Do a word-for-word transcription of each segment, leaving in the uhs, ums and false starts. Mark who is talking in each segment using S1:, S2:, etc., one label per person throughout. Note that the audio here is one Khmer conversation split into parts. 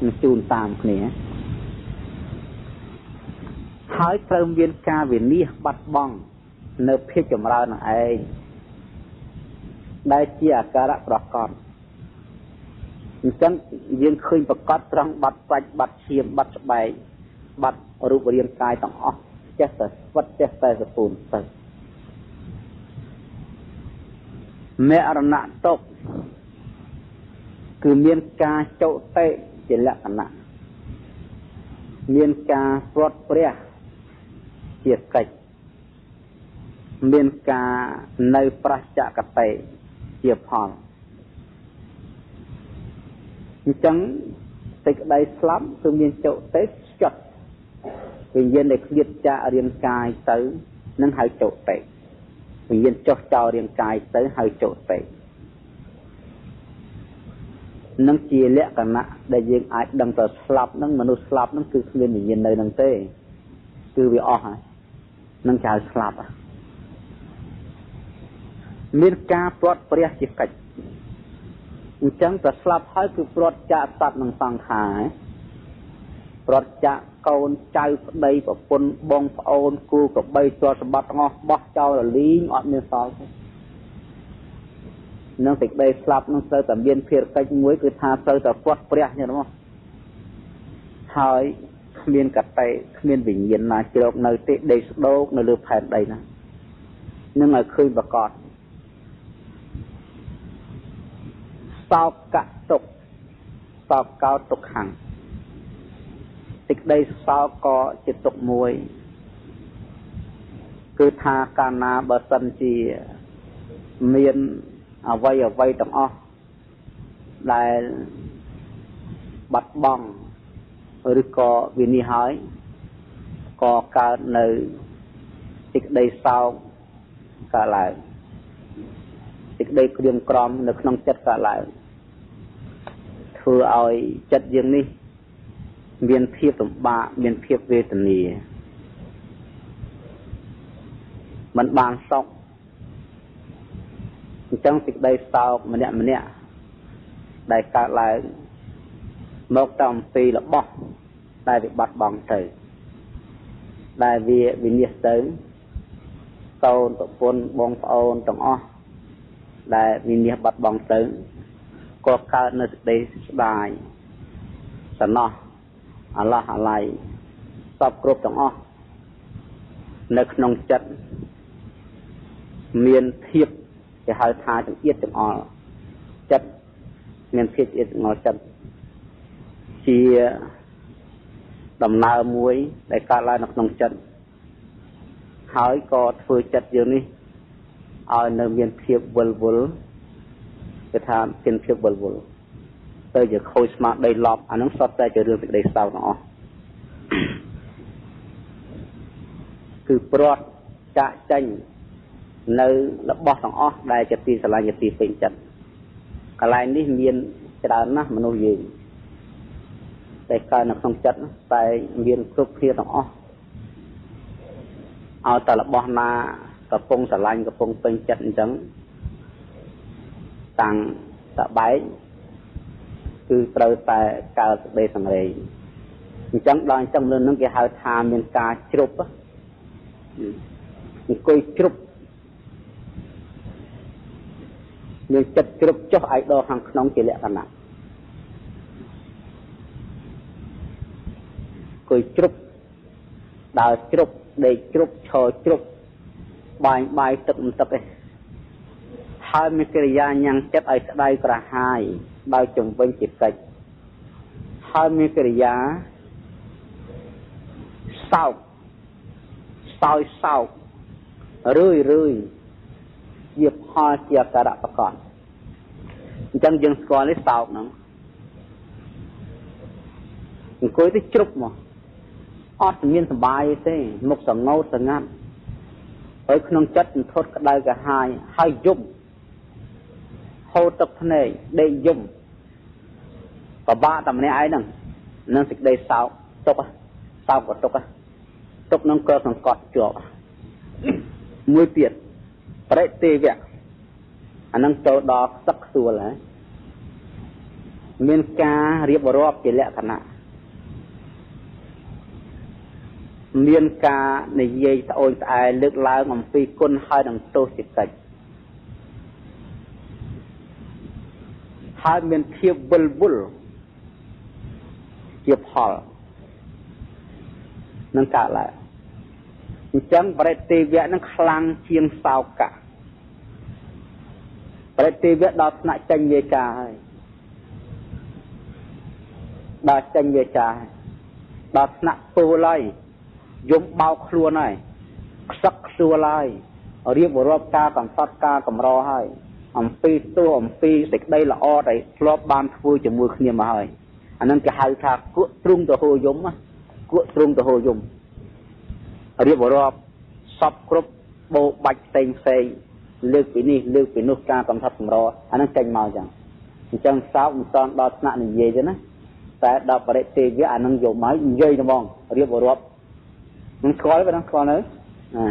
S1: จูนตามเนี่ยหายเติมเวียนกาเวียนนี้บัดบ้องเนื้อเพียจมราหนังเองได้เจียการะประกอบจังยังเคยประกอบตรังบัดปัจบัดเชียมบัดใบบัดรูปเรียนกายต้องออกเจสต์วัดเจสต์สปูนเตเมอรณะตกคือเมียนกาโจเตเจละขณะเมียนกาปลดเปรี้ยเจียกิเมียนกาในประจักษ์เตเจียพองจังติดได้สลับคือเมียนโจเตจดวิญญาณในเครียดจะเรียนกายตื้อนั่งหายโจเตวิญญาณจดจ่อเรียนกายตื้อหายโจเตนั่งเจียเละกันนะได้ยิงไอ้ดังแต่สลับนั่งมนุษย์สลับนั่งคือเรียนวิญญาณในนั่งเต้คือวิออฮะนั่งชายสลับอ่ะมีการปลดเปรี้ยจิตกิจจังแต่สลับให้คือปลดจะตัดนังสังขารปลดจะเกาใจใบกับปนบงโอนกูกับใบตัวสะบัดงอบอเจ้าละลิงอดเนื้อซอสนั่งติดใบสลับนั่งเสือแต่เบียนเพียรกิจมวยคือทาเสือแต่ปลดเปรี้ยเนี่ยนะมั้งหายเมียนกัดไปเมียนวิ่งเย็นมาเจอกในเตะเดสโดกในเรือแผ่นใดนะนั่งไอ้คืนประกอบสอบกะตกสอบเกาตกหังติดได้สาวก็จิตตกมวยคือทาการนาบสันจีเมียนเอาไว้เอาไว้ต่างอ้อได้บัดบ้องหรือก็วินิหายก็การในติดได้สาวกะหลายติดได้เรียมกรอมในขนมจัดกะหลายคือเอาจัดอย่างนี้เวียนเพียบต่ำบาเวียนเพียบเวทนีมันบางซอกจังติดได้สาวมันเนี่ยมันเนี่ยได้กะหลายมกตำปีละบ่ได้ไปบัดบังเถอได้เวียวิญญาณเติมโตนตะปนบงโอนต่างอ้อได้วิญญาณบัดบังเติมก็การนึกได้สบายสนออะไรอะไรสอบกรุบต่างอ้อนึกนองจัดเมียนเทียบจะหาทาจังเอียดจังอ้อจัดเมียนเทียบเอียดจังอ้อจัดเชียดำนามวยได้การลายนักนองจัดหายก็ฟื้นจัดอยู่นี่เอาเนื้อเมียนเทียบวลวลจะทำเป็นเพียบบวลๆแต่จะคุยสมาร์ทได้หลอกอันนั้นสอดใจจะเรื่องได้เศร้าเนาะคือปลอดจะจังในระบบสองอ้อได้จะตีสลายจะตีเป็นจัดอะไรนี่เมียนจะได้นะมนุษย์ยืนแต่การนักสงจัดแต่เมียนครบเคลียร์สองอ้อเอาแต่ระบบมากระปงสลายกระปงเป็นจัดจังต่างสบายคือเติมแต่การเบสังเรยจังดอนจังเรื่องนั้นก็หาทามีการจรุบอ่ะมีคุยจรุบมีจัดจรุบจ่อไอดอลหังขนมเจริญขนาดคุยจรุบดาวจรุบเด็กจรุบโชว์จรุบใบใบตึกตึกเอให้มีกิริยายังจัดไอ้ได้กระหายได้จงเป็นจิตใจให้มีกิริยาเศร้าเศร้าเศร้าเรื่อยเรื่อยเหยียบหอเจียกระประกอบจังยังสกอร์เลยเศร้าเนาะคุยที่จุบมั้งอดมีนสบายเต้มุกสังเงาสังงัดไอ้ขนมจัดทดกระไดกระหายให้ยุ่มโหตกทะเลได้ยุ่มก็บ้าแต่ไม่ไอ้นั่งนั่งสิได้สาวตกอ่ะสาวก็ตกอ่ะตกน้องเกลือของกอดจวบมือเปียกประเดี๋ยวอันนั้นโตดอกสักส่วนเลยមានការរៀបរាប់ជាលក្ខណៈមានការនិយាយត្អូញត្អែលើកឡើងអំពីគុណហើយនឹងទោសជាកិច្ចហើយមានភាពវិលវល់ជាផលនឹងកើតឡើងអញ្ចឹងបរិទេវៈនឹងខ្លាំងជាងសោកៈបរិទេវៈដល់ថ្នាក់ចេញវាចាហើយដល់ចេញវាចាដល់ថ្នាក់ពោលហើយយំបោកខ្លួនហើយខ្សឹកខ្សួលហើយរៀបរាប់ការកំសត់ការកម្រហើយអំពីទោសអំពីសេចក្តីល្អដែលធ្លាប់បានធ្វើជាមួយគ្នាមកហើយអានឹងគេហៅថាគក់ទ្រុងទៅហូរយំគក់ទ្រុងទៅហូរយំរៀបរាប់សពគ្រប់បោបាច់ផ្សេងផ្សេងលើកពីនេះលើកពីនោះការកំសត់កម្រអានឹងចេញមកចឹងអញ្ចឹងសោកមិនតាន់ដល់ថ្នាក់និយាយទេណាតែដល់បរិទេវៈអានឹងយកមកនិយាយទៅហ្មងរៀបរាប់មិនស្គាល់ទេបងស្គាល់នៅអា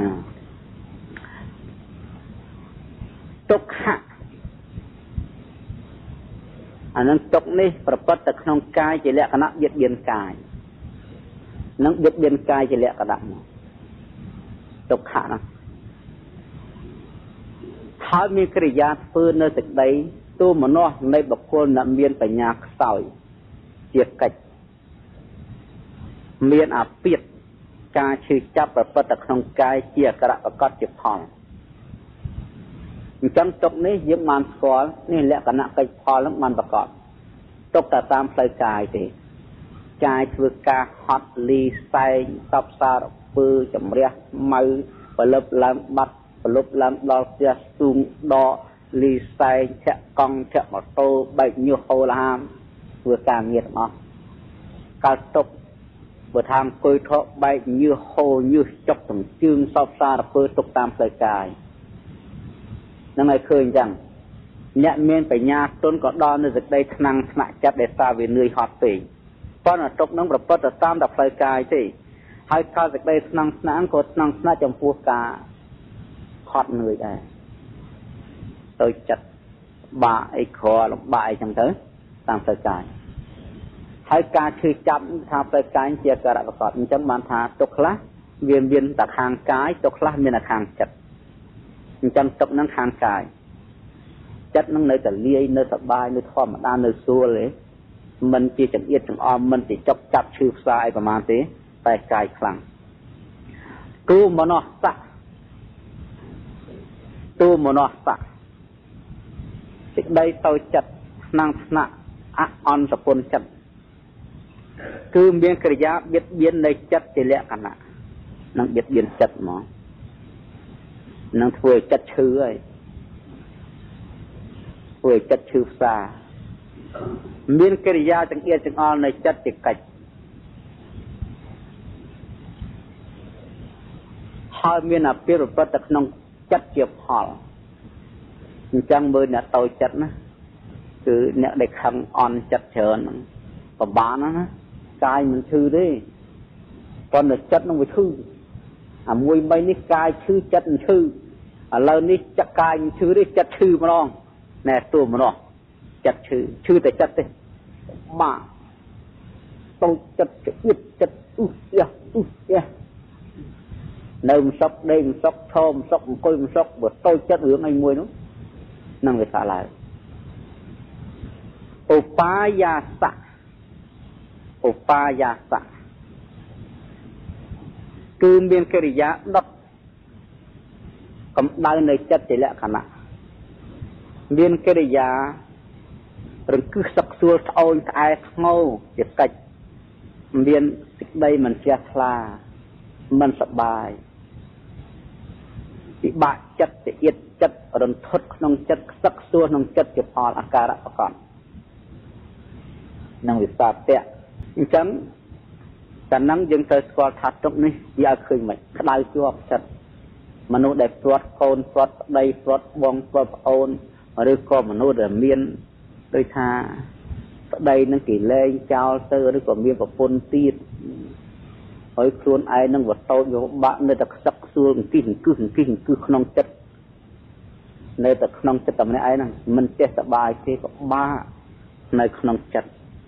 S1: ទុក្ខៈអានឹងទុកនេះប្រព្រឹត្តទៅក្នុងកាយជាលក្ខណៈបៀតបៀនកាយនឹងបៀតបៀនកាយជាលក្ខណៈមកទុក្ខៈណាហើយមានកិរិយាធ្វើនៅសេចក្តីទូមនោនៃបុគ្គលដែលមានបញ្ញាខ្សោយជាកិច្ចមានអាពាធការឈឺចាប់ប្រព្រឹត្តទៅក្នុងកាយជាអក្ខរប្រកបជាផលអញ្ចឹងទុកនេះយើងបានស្គាល់នេះលក្ខណៈកិច្ចផលនឹងបានប្រកបទុកតែតាមផ្លូវកាយទេកាយធ្វើការហត់លីសែងតបសារពើចម្រះម៉ៅផលិតឡើងបាត់ផលិតឡើងដល់ផ្ទះស៊ូងដកលីសែងធាក់កង់ធាក់ម៉ូតូបែកញុះហូលហាមធ្វើការងារទាំងអស់កើតទុកបើថាអង្គុយថកបែកញើសហូរញើសចុកសំជើងសពសារពើទុកតាមផ្លូវកាយនឹងឲ្យឃើញអញ្ចឹងអ្នកមានបញ្ញាទុនក៏ដល់នៅសេចក្តីថ្នាំងថ្នាក់ចិត្តដែលសារវានឿយហត់ពេកប៉ុន្តែទុកនឹងប្រព្រឹត្តទៅតាមតែផ្លូវកាយទេហើយកើតសេចក្តីថ្នាំងថ្នាក់ក៏ថ្នាំងថ្នាក់ចំពោះការហត់នឿយដែរទៅចិត្តបាក់អីក្រលំបាកអីចឹងទៅតាមផ្លូវកាយហើយការឈឺចាប់ថាផ្លូវកាយជាការៈប្រកបអញ្ចឹងបានថាទុកខ្លះវាមានតែខាងកាយទុកខ្លះមានតែខាងចិត្តអញ្ចឹងទុកនឹងខាងកាយចិត្តនឹងនៅតែលាយនៅសบายនៅធម្មតានៅស្រួលទេមិនជាចង្អៀតចង្អមមិនជាចុកចាប់ឈឺផ្សាអីប្រមាណទេតែកាយខ្លាំងទូមនោសៈទូមនោសៈសេចក្តីទៅចិត្តថ្នាំងថ្នាក់អអន់សពុនចិត្តគឺមានកិរិយាបៀតបៀននៃចិត្តជាលក្ខណៈនឹងបៀតបៀនចិត្តហ្មងនឹងធ្វើឲ្យចិត្តឈឺហើយធ្វើឲ្យចិត្តឈឺផ្សាមានកិរិយាចង្អៀតចង្អល់នៃចិត្តជាកិច្ចហើយមានអាពាហ៍ប្រព្រឹត្តទៅក្នុងចិត្តជាផលអញ្ចឹងមើលអ្នកតូចចិត្តណាគឺអ្នកដែលខឹងអន់ចិត្តច្រើនហ្នឹងប្របានណាកាយមិនឈឺទេប៉ុន្តែចិត្តនឹងវាឈឺអាមួយបីនេះកាយឈឺចិត្តមិនឈឺឥឡូវនេះចិត្តកាយមិនឈឺទេចិត្តឈឺម្ដងណែទូម្ដងចិត្តឈឺឈឺតែចិត្តទេបាក់តូចចិត្តឆ្អៀតចិត្តអ៊ុះយ៉ាអ៊ុះយ៉ានៅមិនសុខដេកមិនសុខឈរមិនសុខអង្គុយមិនសុខបើតូចចិត្តរឿងអីមួយនោះនឹងវាថាឡើងឧបាយសៈឧបាយសៈគឺមានកិរិយាដុតកម្ដៅនៃចិត្តជាលក្ខណៈមានកិរិយារង្គឹសសឹកសួលត្អូញត្អែធ្ងោជាកិច្ចមានសេចក្តីមិនជ្រះថ្លាមិនសប្បាយពិបាកចិត្តជាអៀតចិត្តរន្ធត់ក្នុងចិត្តខ្សឹកសួលក្នុងចិត្តជាផលអាការៈប្រកបនឹងវិសាទៈអញ្ចឹងតែនឹងយើងត្រូវស្គាល់ថាទុកនេះវាឲ្យឃើញមិនក្តៅជាប់ចិត្តមនុស្សដែលព្រាត់កូនព្រាត់ប្តីព្រាត់បងព្រាត់ប្អូនឬក៏មនុស្សដែលមានដូចថាប្តីនឹងគេលែងចោលទៅឬក៏មានប្រពន្ធទៀតហើយខ្លួនឯងនឹងវតោចយកបាក់នៅតែខ្សឹកខ្សួលអង្គិះអង្គិះអង្គិះអង្គិះក្នុងចិត្តនៅតែក្នុងចិត្តតែម្នាក់ឯងហ្នឹងមិនចេះសប្បាយទេក៏បាក់ nơi không chật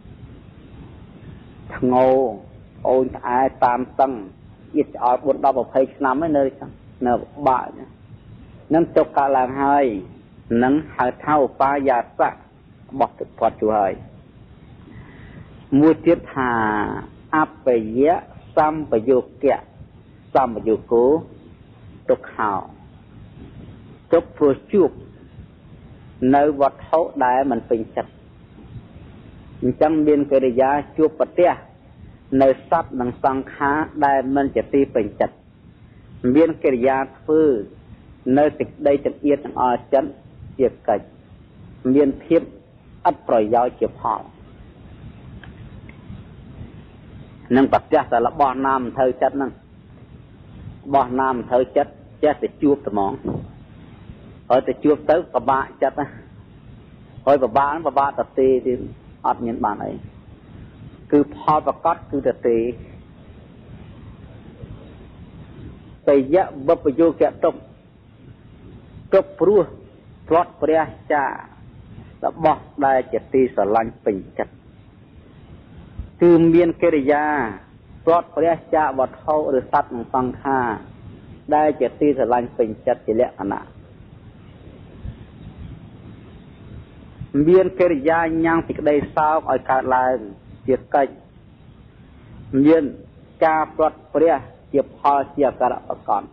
S1: ngô ôi ai tam tầng ít ở bốn đau một phẩy năm mấy nơi nợ bạ nâng tục cả làng hai nâng hai thao pha giả sạ bọc thực phật chủ hơi mua tiết hà áp về giá xăm và vô kẹ xăm và vô cố tục hào tục vừa chuộc nơi vật hậu đại mình bình chặt chẳng biên cái giá chuộc vật tía nơi sắp nâng sang khá đại mình chỉ ti bình chặt biên cái giá phư nơi tịch đây tịch yên ở chân việc cách biên thiếp ắt rồi giao chìa họ nâng bật ra là bỏ nam thơ chất nâng bỏ nam thơ chất chết để chuộc tờ món ở để chuộc tới bà bạ chất á hồi bà bạ bà bạ tập tì thì ọt nhân bản ấy cứ phò và cót cứ tập tì bây giờ bập vô kẹt trông cấp rùa plot bria cha đã bỏ đại chết tì sở lanh bình chất từ miền kề gia plot bria cha vật hậu được sắt bằng phăng kha đại chết tì sở lanh bình chất chỉ lẽ anh ạ miền kề gia nhang thì đây sao ở cả lại việc cách miền cha plot bria chụp họ chia cả ở con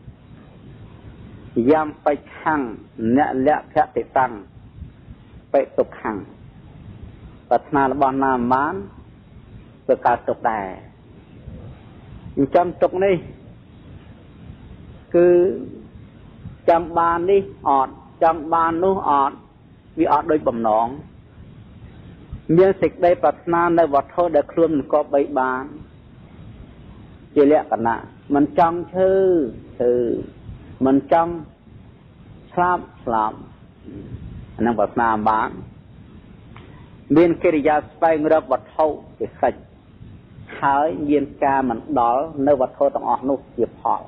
S1: yamไปขังเนี่ยและแค่ติดตั้งไปตกขังปัฒนาบานนามานเพื่อการตกได้จำตกนี่คือจำบานนี่ออดจำบานนู้ออดวิออดโดยบ่มน้องเมียสิกได้ปัฒนาในวัดโทษได้คลุมก็ใบบานเจริญกันนะมันจำชื่อชื่อมันจำสลับสลับนั่งปัฒนาบ้านเมียนกิริยาสไปงรับวัดเท่าจะขัดหายเมียนกามันดอลในวัดเท่าต้องออกนุกเกี่ยวพอ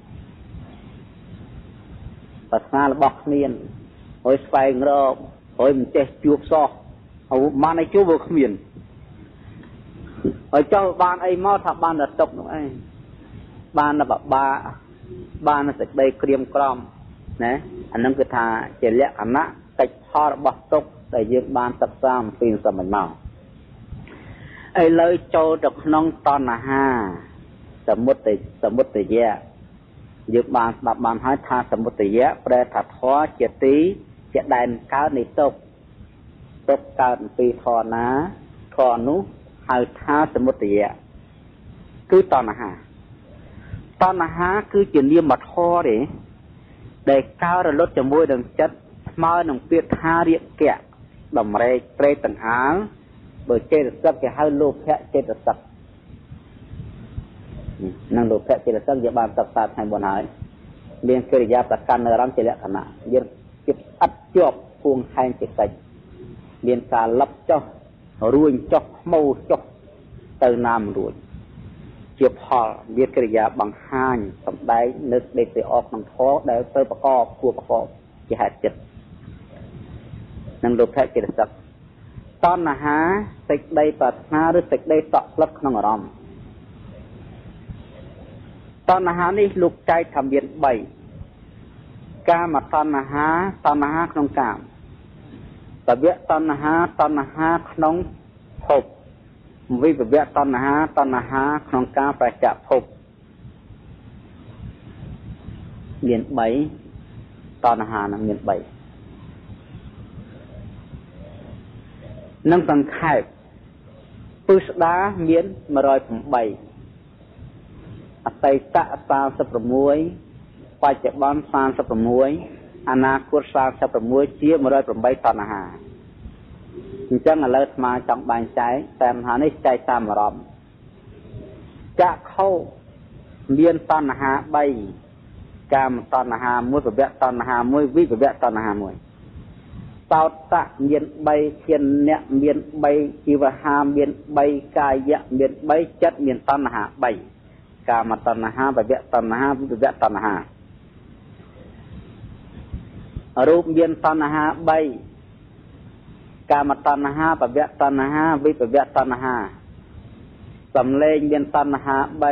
S1: ปัฒนาบอกเมียนโอ้ยสไปงรับโอ้ยมันเจ็บจูบซอเอามาในจูบเมียนโอ้ยเจ้าบ้านไอ้มอทับบ้านระตกไอ้บ้านระบบบ้าบ้านสักใดเกรียมกรอมนะอันนั้นคือทาเจริญคณะติดพอระบบตกแต่ยืมบ้านตับซ้ำปีนสมัยเมาไอ้เลยโจจากน้องตอนห้าสมุติสมุติเยะยืมบ้านตับบ้านให้ทาสมุติเยะแปรถัดท้อเจตีเจแดนก้าวในตกตกการปีทอนะทอนุให้ทาสมุติเยะคือตอนห้าตอนหาคือจุดเยี่ยมมาทอเด้ได้ก้าวระลดจมูกดังจัดมาหนังเปียท่าเรียกแกะดำเรยเปรตต่างหางเบอร์เจตสักแกให้โลแพะเจตสักนั่งโลแพะเจตสักอย่าบานตับตาให้บนหายเรียนกิริยาประกันในรังเจริญขณะเยี่ยมจิตอัดจบพวงแทงจิตใจเรียนการรับเจ้ารุ่ยเจ้าโม่เจ้าเติมน้ำรุ่ยเกี่ยวพอเบียดกิริยาบางห้างสำได้นึกเด็กไปออกน้ำท้อได้เติมประกอบครัวประกอบที่หายจิตนั่งดูแค่กิริสักตอนนะฮะติดได้ปัดหน้าหรือติดได้ตอกลับขนมรอมตอนนะฮะนี่ลูกใจทำเบียนใบกามาตอนนะฮะตอนนะฮะขนมกามแต่เบียตอนนะฮะตอนนะฮะขนมหกวิบเบียตอนนะฮะตอนนะฮะขนมกาประจับหกเบียนใบตอนนะฮะนั่งเบียนใบนั่งสังเกตปืษดาเมียนมารอยผมใบอัตตะสามสิบประมวยปัจจุบันสามสิบประมวยอนาคตสามสิบประมวยเชี่ยมารอยผมใบตอนนะฮะจังอะไรมาจังบานใจแต่มหาในใจตามรอมจะเข้าเมียนตอนนะฮะใบกามตอนนะฮะมวยแบบเบะตอนนะฮะมวยวิแบบเบะตอนนะฮะมวยตาวตะเมียนใบเทียนเนี่ยเมียนใบจีวหาเมียนใบกายะเมียนใบจัดเมียนตอนนะฮะใบกามตอนนะฮะแบบเบะตอนนะฮะวิแบบเบะตอนนะฮะรูปเมียนตอนนะฮะใบកាមតណ្ហាបវៈតណ្ហាវិបវៈតណ្ហាសំឡេងមានតណ្ហាបី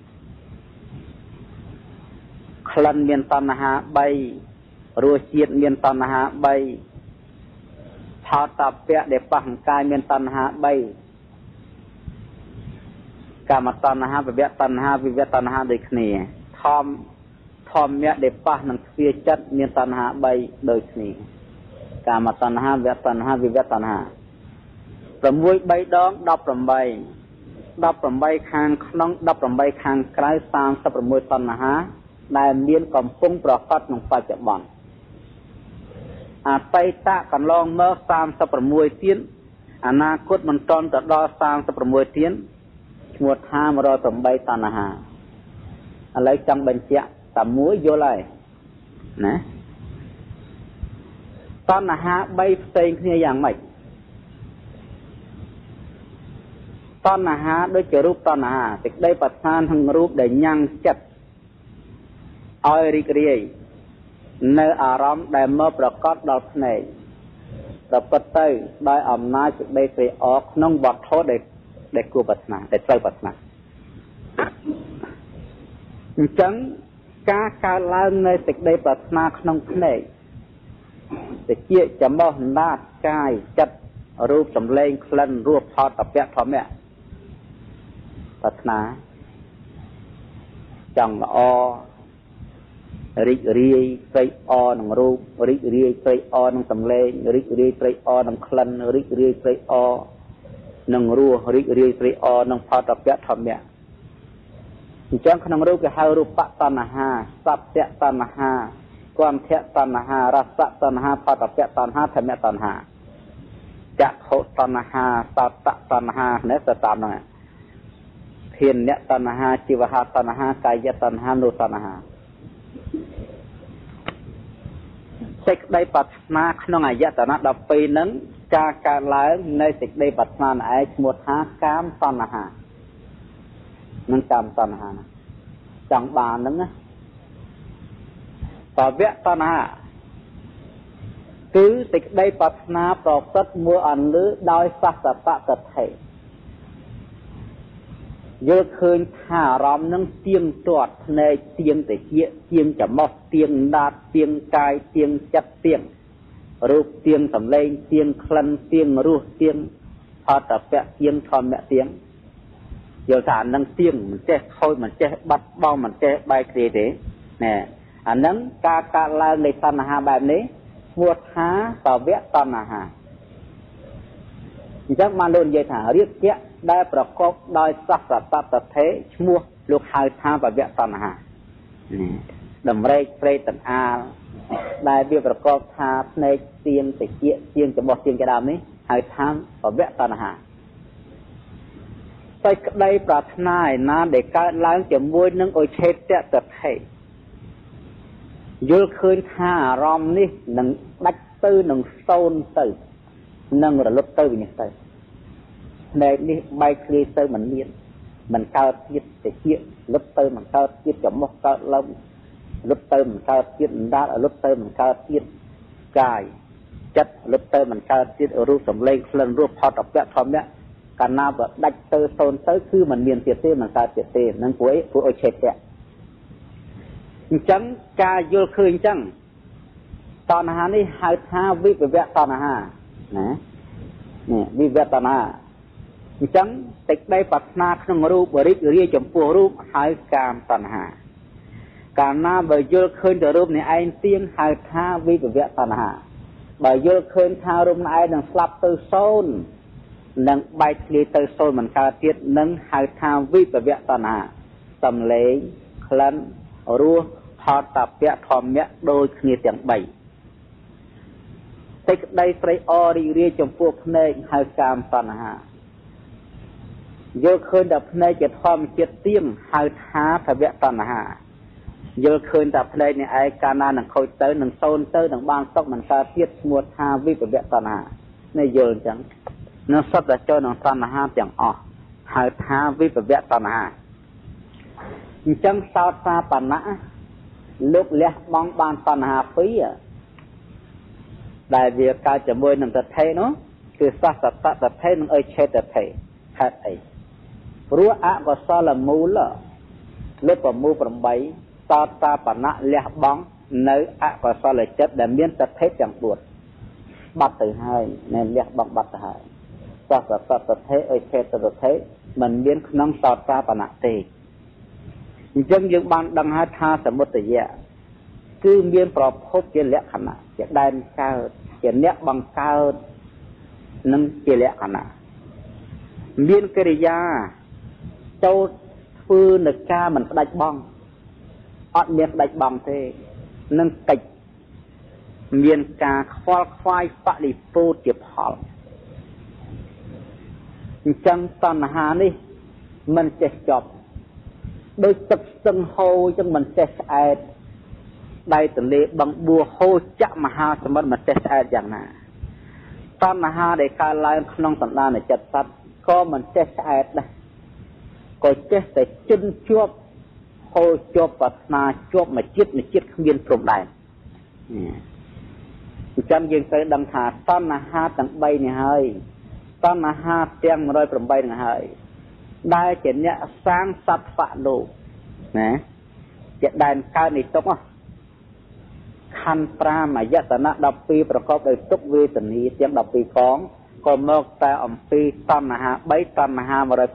S1: ក្លិនមានតណ្ហាបីរសជាតិមានតណ្ហាបីផោតពៈដែលប៉ះកាយមានតណ្ហាបីកាមតណ្ហាបវៈតណ្ហាវិវៈតណ្ហាដូចគ្នាធម្មធម្មៈដែលប៉ះនឹងទ្វាចិត្តមានតណ្ហាបីដូចគ្នាកាមតណ្ហាវៈតណ្ហាវិវៈតណ្ហា6 3ដង18 18ខាងក្នុង18ខាងក្រៅ36តណ្ហាដែលមានកំពុងប្រកបក្នុងបច្ចុប្បន្នអតីតកន្លងមក36ទៀតអនាគតមិនទាន់ទៅដល់36ទៀតឈ្មោះថា108តណ្ហាឥឡូវចង់បញ្ជាក់តែមួយយល់ហើយណាតណ្ហា3ផ្សេងគ្នាយ៉ាងម៉េចតណ្ហាដូចជារូបតណ្ហាសេចក្តីប្រាថ្នាក្នុងរូបដែលញ៉ាំងចិត្តឲ្យរីករាយនៅអារម្មណ៍ដែលមកប្រកបដល់ភ្នែកប្រព្រឹត្តទៅដោយអំណាចសេចក្តីត្រេកអរក្នុងវត្ថុដែលដែលគួរប្រាថ្នាដែលត្រូវប្រាថ្នាអញ្ចឹងការកើតឡើងនៃសេចក្តីប្រាថ្នាក្នុងភ្នែកតិចចំោះណាតកាយចិត្តរូបសម្លេងក្លិនរសផោតពៈធម្មៈប្រាថ្នាចង់ល្អរីករាយត្រេកអរនឹងរូបរីករាយត្រេកអរនឹងសម្លេងរីករាយត្រេកអរនឹងក្លិនរីករាយត្រេកអរនឹងរសរីករាយត្រេកអរនឹងផោតពៈធម្មៈអញ្ចឹងក្នុងរូបគេហៅរូបតណ្ហាសត្យតណ្ហាគន្ធៈតណ្ហារសតណ្ហាផោតពៈតណ្ហាធម្មៈតណ្ហាចក្ខុតណ្ហាសតតណ្ហានេះទៅតាមហ្នឹងធានៈតណ្ហាជីវហតណ្ហាកាយតណ្ហានុតណ្ហាសេចក្តីប្រាថ្នាក្នុងអាយតនៈដប់ពីរហ្នឹងការកើតឡើងនៃសេចក្តីប្រាថ្នាឯងឈ្មោះថាកាមតណ្ហានឹងកាមតណ្ហាចង់បានហ្នឹងណាបវៈតណ្ហាគឺសេចក្តីប្រាថ្នាប្រព្រឹត្តមួយអន្លើដោយសស្សតតថេយល់ឃើញថាអារម្មណ៍នឹងទៀងទាត់ភ្នែកទៀងតិចទៀងច្រមុះទៀងដាតទៀងកាយទៀងចិត្តទៀងរូបទៀងសម្លេងទៀងក្លិនទៀងរសទៀងផតពៈទៀងធម្មៈទៀងយល់ថាអានឹងទៀងមិនចេះខូចមិនចេះបាត់បង់មិនចេះបែកគ្នាទេណែអានឹងការកើតឡើងនៃតណ្ហាបែបនេះឈ្មោះថាបវៈតណ្ហាអញ្ចឹងបានលោកនិយាយថារាគៈដែលប្រកបដោយសស្សតតថេឈ្មោះលោកហៅថាបវៈតណ្ហាតម្រេកព្រៃតណ្ហាដែលវាប្រកបថាភ្នែកទៀងតិចទៀងច្បោះទៀងជាដើមនេះហៅថាបវៈតណ្ហាសេចក្តីប្រាថ្នាឯណាដែលកើតឡើងជាមួយនឹងអុឆេតតថេយល់ឃើញថាអារម្មណ៍នេះនឹងដាច់ទៅនឹងសូន្យទៅនឹងរលត់ទៅវិញទៅភ្នែកនេះបែកគ្នាទៅមិនមានមិនកើតទៀតតិចលុបទៅមិនកើតទៀតច្រមុះកើតឡើងលុបទៅមិនកើតទៀតអណ្ដាតលុបទៅមិនកើតទៀតកាយចិត្តលុបទៅមិនកើតទៀតរូបសម្លេងក្លិនរសផតពៈធម្មៈកាលណាបើដាច់ទៅសូន្យទៅគឺមិនមានទៀតទេមិនកើតទៀតទេនឹងពួកឯងពួកអុឆេតៈអញ្ចឹងការយល់ឃើញអញ្ចឹងតណ្ហានេះហៅថាវិបវៈតណ្ហាណានេះវិបវៈតណ្ហាអញ្ចឹងសេចក្តីប្រាថ្នាក្នុងរូបរីករាយចំពោះរូបហៅកាមតណ្ហាកាលណាបើយល់ឃើញទៅរូបនេះឯងទៀងហៅថាវិបវៈតណ្ហាបើយល់ឃើញថារូបនេះឯងនឹងស្លាប់ទៅសូន្យនឹងបែកគ្នាទៅសូន្យមិនកើតទៀតនឹងហៅថាវិបវៈតណ្ហាសំឡេងក្លិនរសផតពៈធម្មៈដូចគ្នាទាំងបីសេចក្តីត្រេកអររីករាយចំពោះភ្នែកហៅកាមតណ្ហាយល់ឃើញតែភ្នែកជាធម្មជាតិទៀងហៅថាភវៈតណ្ហាយល់ឃើញតែភ្នែកនេះឯងកាលណានឹងខូចទៅនឹងសូន្យទៅនឹងបានសុខមិនកើតទៀតឈ្មោះថាវិបវៈតណ្ហានេះយល់អញ្ចឹងនៅសត្វដែលចូលក្នុងតណ្ហាទាំងអស់ហៅថាវិបវៈតណ្ហាអញ្ចឹងសោតសាបណ្ណៈលោកលះបង់បានតណ្ហាពីរដែលវាកើតជាមួយនឹងទិដ្ឋិនោះគឺសសតតថេនឹងអិឆេតថេហេតុអីព្រោះអកុសលមូលលើកប្រមូល8តតាបណៈលះបង់នៅអកុសលចិត្តដែលមានតថេទាំង4បាត់ទៅហើយនៅលះបង់បាត់ទៅហើយសសតតថេអិឆេតថេមិនមានក្នុងតតាបណៈទេអញ្ចឹងយើងបានដឹងហើយថាសមុទយៈគឺមានប្រភពជាលក្ខណៈជាដែនកើតជាអ្នកបង្កើតនិងជាលក្ខណៈមានកិរិយាចូលធ្វើនៅការមិនផ្ដាច់បង់អត់មានផ្ដាច់បង់ទេនឹងកិច្ចមានការខ្វល់ខ្វាយបរិពោធជាផលអញ្ចឹងតណ្ហានេះមិនចេះចប់ដោយទឹកស្ទឹងហូរអញ្ចឹងមិនចេះស្អែតដៃទន្លេបឹងបួហូរចាក់មហាសមុទ្រមិនចេះស្អែតយ៉ាងណាតណ្ហាដែលកើតឡើងក្នុងសន្តានចិត្តសត្វក៏មិនចេះស្អែតដែរក៏ចេះតែជិនជាប់ហូរជាប់ប្រាថ្នាជាប់មួយជាតិមួយជាតិគ្មានព្រំដែនអញ្ចឹងយើងត្រូវដឹងថាតណ្ហាទាំង3នេះហើយតណ្ហាទាំង108នឹងហើយដែលជាអ្នកសាងសត្វៈលោកណាជាដែនកើតនៃទុក្ខខណ្ឌ5អយតនៈ12ប្រកបដោយទុក្ខវេទនាទាំង12កងក៏មកតែអំពីតណ្ហា3តណ្ហា108ឯង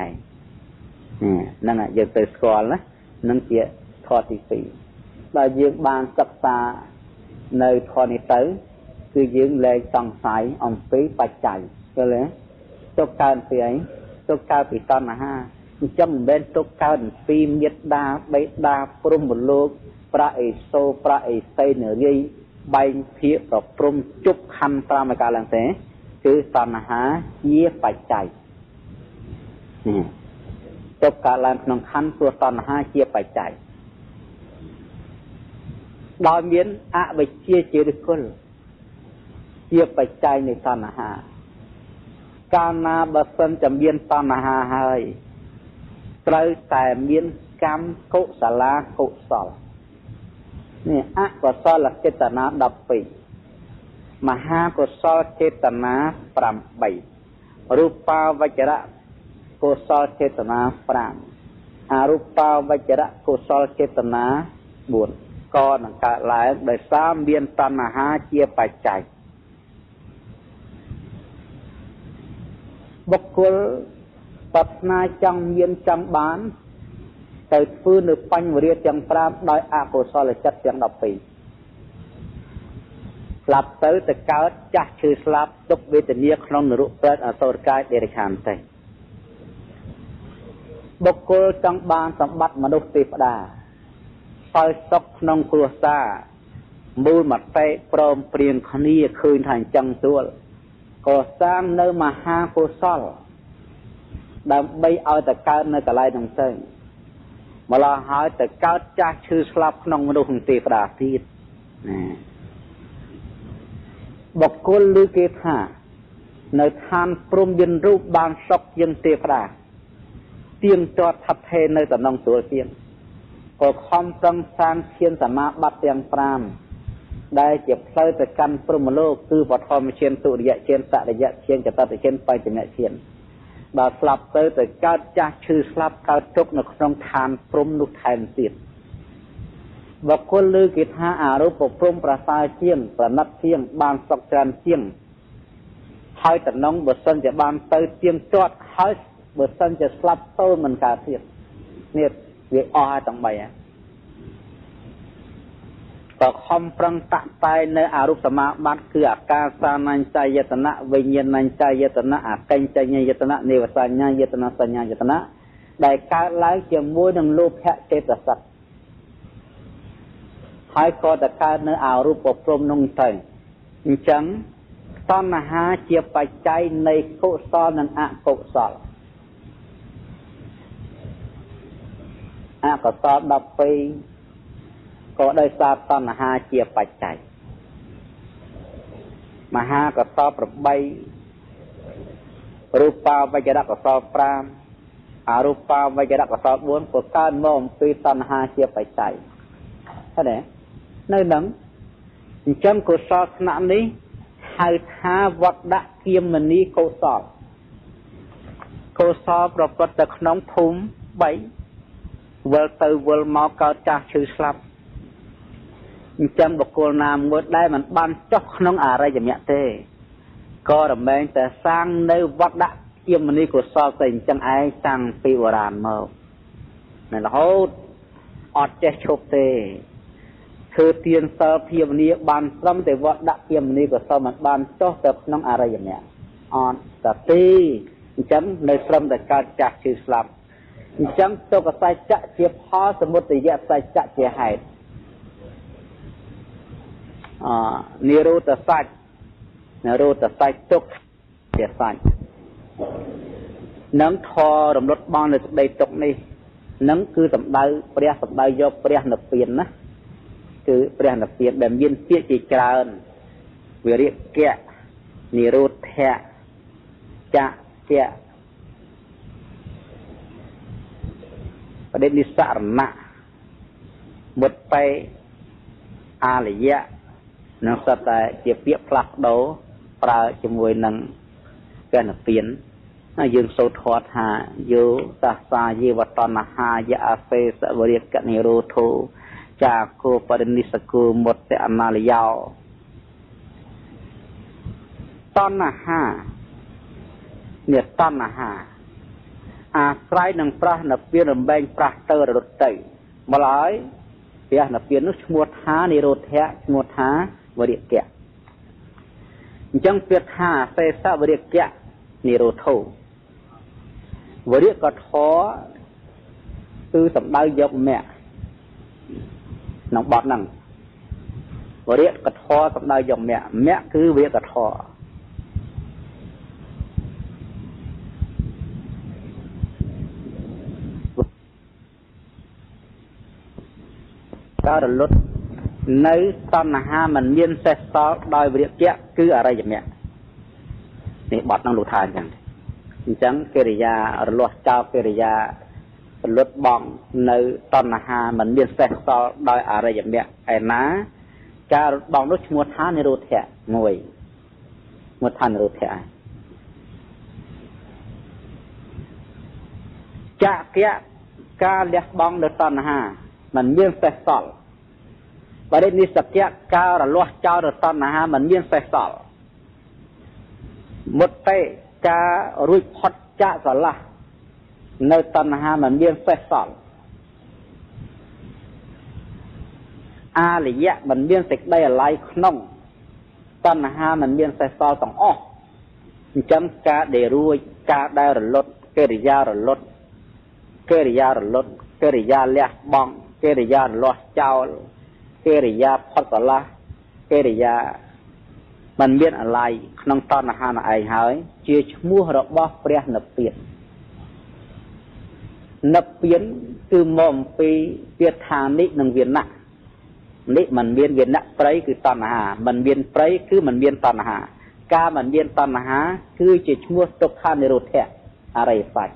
S1: ហ្នឹងយើងទៅស្គាល់ណានឹងជាធម៌ទី2ដល់យើងបានសិក្សានៅធម៌នេះទៅគឺយើងលែងសង្ស័យអំពីបច្ច័យឃើញទេទុក្ខកើតពីអីទុក្ខកើតពីតណ្ហាអញ្ចឹងមិនមែនទុក្ខកើតពីមេត្តាបេតាព្រំមលោកប្រាអេសូប្រាអេសីនរាយបែងភាកប្រព្រំជប់ខណ្ឌ5មកកាលឡើងទេគឺតណ្ហាជាបច្ច័យទុក្ខកើតឡើងក្នុងខណ្ឌព្រោះតណ្ហាជាបច្ច័យដោយមានអវិជ្ជាជាឫសគល់ជាបច្ច័យនៃតណ្ហាកាលណាបើសិនจะមានតណ្ហាហើយត្រូវតែមានកម្មកុសលាកុសលនេះអកុសលចេតនា12មហាកុសលចេតនា8រូបាវចរៈកុសលចេតនា5អរូបាវចរៈកុសលចេតនា4ក៏នឹងកើតឡើងដោយសារមានតណ្ហាជាបច្ច័យបុគ្គលប្រាថ្នាចង់មានចង់បានទៅធ្វើនៅបញ្ញវរិយទាំង5ដោយអកុសលចិត្តទាំង12ស្លាប់ទៅទៅកើតចាស់ឈឺស្លាប់ទុក្ខវេទនាក្នុងនរកប្រេតអសុរកាយដេរឆានទេបុគ្គលចង់បានសម្បត្តិមនុស្សទេវតាសោយសុខក្នុងគ្រួសារមូលមតិព្រមព្រៀងគ្នាឃើញថាអញ្ចឹងទួលក៏សាងនៅមហាកុសលដើម្បីឲ្យទៅកើតនៅកន្លែងហ្នឹងទៅម្ល៉េះហើយទៅកើតចាស់ឈឺស្លាប់ក្នុងមនុស្សទេវតាទៀតណាបុគ្គលឬគេថានៅឋានព្រំយិនរូបបានសុខជាងទេវតាទៀងទាត់ថាប់ថេរនៅតំណងស្រួលជាងក៏ខំប្រឹងសាងឈានសមាបត្តិទាំង5ដែលជាផ្លូវទៅកាន់ព្រហ្មលោកគឺបឋមឈានទុរិយឈានតរិយឈានចតតឈានបច្ចមឈានដល់ស្លាប់ទៅទៅកើតចាស់ឈឺស្លាប់កើតទុកនៅក្នុងឋានព្រំនោះថែមទៀតបុគ្គលឬគេថាអារូបព្រំប្រសើរជាងប្រណិតជាងបានសុខច្រើនជាងហើយតំណងបើសិនជាបានទៅទៀងទាត់ហើយបើសិនជាស្លាប់ទៅមិនកើតទៀតនេះវាអស់ហើយទាំង3ហ្នឹងក៏ខំប្រឹងតាក់តែនៅអរូបសមាបត្តិគឺអាកាសានញ្ចយតនៈវិញ្ញាណញ្ចយតនៈអកិញ្ចញ្ញយតនៈនេវសញ្ញាយតនៈសញ្ញាយតនៈដែលកើតឡើងជាមួយនឹងលោភៈចេតសិកហើយក៏ទៅកើតនៅអរូបព្រំនោះទៅអញ្ចឹងតណ្ហាជាបច្ច័យនៃកុសលនិងអកុសលអកុសល12ក៏ដោយសារតណ្ហាជាបច្ច័យមហាកុសល8រូបាវចរៈកុសល5អរូបាវចរៈកុសល4ក៏កើតមកអំពីតណ្ហាជាបច្ច័យឃើញទេនៅនឹងអញ្ចឹងកុសលថ្នាក់នេះហហៅថាវត្តដាក់គៀមនីកុសលកុសលប្រព្រឹត្តទៅក្នុងភូមិបីវិលទៅវិលមកកើតចាស់ឈឺស្លាប់អញ្ចឹងបុគ្គលណាមួយដែលមិនបានចុះក្នុងអរិយមគ្គទេក៏រមែងតែសាងនៅវត្តដាក់គៀមនីកុសលទៅអញ្ចឹងឯងតាំងពីបុរាណមកនៅរហូតអត់ចេះឈប់ទេគឺទានសិលភាវនាបានត្រឹមតែវត្តដាក់គៀមនីកុសលមិនបានចុះទៅក្នុងអរិយមគ្គអត់តែទីអញ្ចឹងនៅត្រឹមតែកើតចាស់ឈឺស្លាប់អញ្ចឹងទុក្ខសច្ចៈជាផលសមុទយសច្ចៈជាហេតុអនិរោធសច្ចនិរោធសច្ចទុក្ខជាសច្ចនឹងធររំលត់បងនៅសេចក្តីទុក្ខនេះនឹងគឺសម្ដៅព្រះសម្ដៅយកព្រះនិព្វានណាគឺព្រះនិព្វានដែលមានពាក្យជាច្រើនវិរិយកៈនិរោធៈចៈជៈបដិនិស្សរណៈមុតបេអាលយៈនឹងសតតែជាពាក្យផ្លាស់ប្ដូរប្រើជាមួយនឹងព្រះនិព្វានយើងសូត្រធម៌ថាយោតាសាយេវតនហាយអសេសវរិយកនិរោធោចាគោបរិនិស្សគោមុតតអនាលយោតណ្ហានេះតណ្ហាអាស្រ័យនឹងប្រះនិព្វានរំបែងប្រះទៅរត់ទៅម្ល៉េះព្រះនិព្វាននោះឈ្មោះថានិរោធៈឈ្មោះថាវរិយកៈអញ្ចឹងពាក្យថាសេសវរិយកៈនិរោធោវរិយកធរគឺសំដៅយកមគ្គក្នុងបទហ្នឹងវរិយកធរសំដៅយកមគ្គមគ្គគឺវរិយកធរការរលត់នៅតណ្ហាមិនមានសេះសល់ដោយវិរិយៈគឺអរិយមគ្គនេះបទហ្នឹងលោកថាអញ្ចឹងអញ្ចឹងកិរិយារលាស់ចោលកិរិយារលត់បងនៅតណ្ហាមិនមានសេះសល់ដោយអរិយមគ្គឯណាការរត់បងនោះឈ្មោះថានិរោធៈមួយឈ្មោះថានិរោធៈចៈគៈការលះបង់នៅតណ្ហាមិនមានសេះសល់បរិនិស្សគៈការរលាស់ចោលនៅតណ្ហាមិនមានសេះសល់មុតតេការរួចផុតចាកស្រឡះនៅតណ្ហាមិនមានសេះសល់អាលយៈមិនមានសេចក្តីអាល័យក្នុងតណ្ហាមិនមានសេះសល់ទាំងអស់អញ្ចឹងការដែលរួចការដែលរលត់កិរិយារលត់កិរិយារលត់កិរិយាលះបង់កិរិយារលាស់ចោលកិរិយាផុតស្រឡះកិរិយាมันមានអាល័យក្នុងតណ្ហានោះឯងហើយជាឈ្មោះរបស់ព្រះនិព្វាននិព្វានគឺមកអំពីពាក្យថានិនិងវាណៈនិមិនមានវាណៈប្រៃគឺតណ្ហាមិនមានប្រៃគឺមិនមានតណ្ហាការមិនមានតណ្ហាគឺជាឈ្មោះទុក្ខនិរោធៈអរិយសច្ច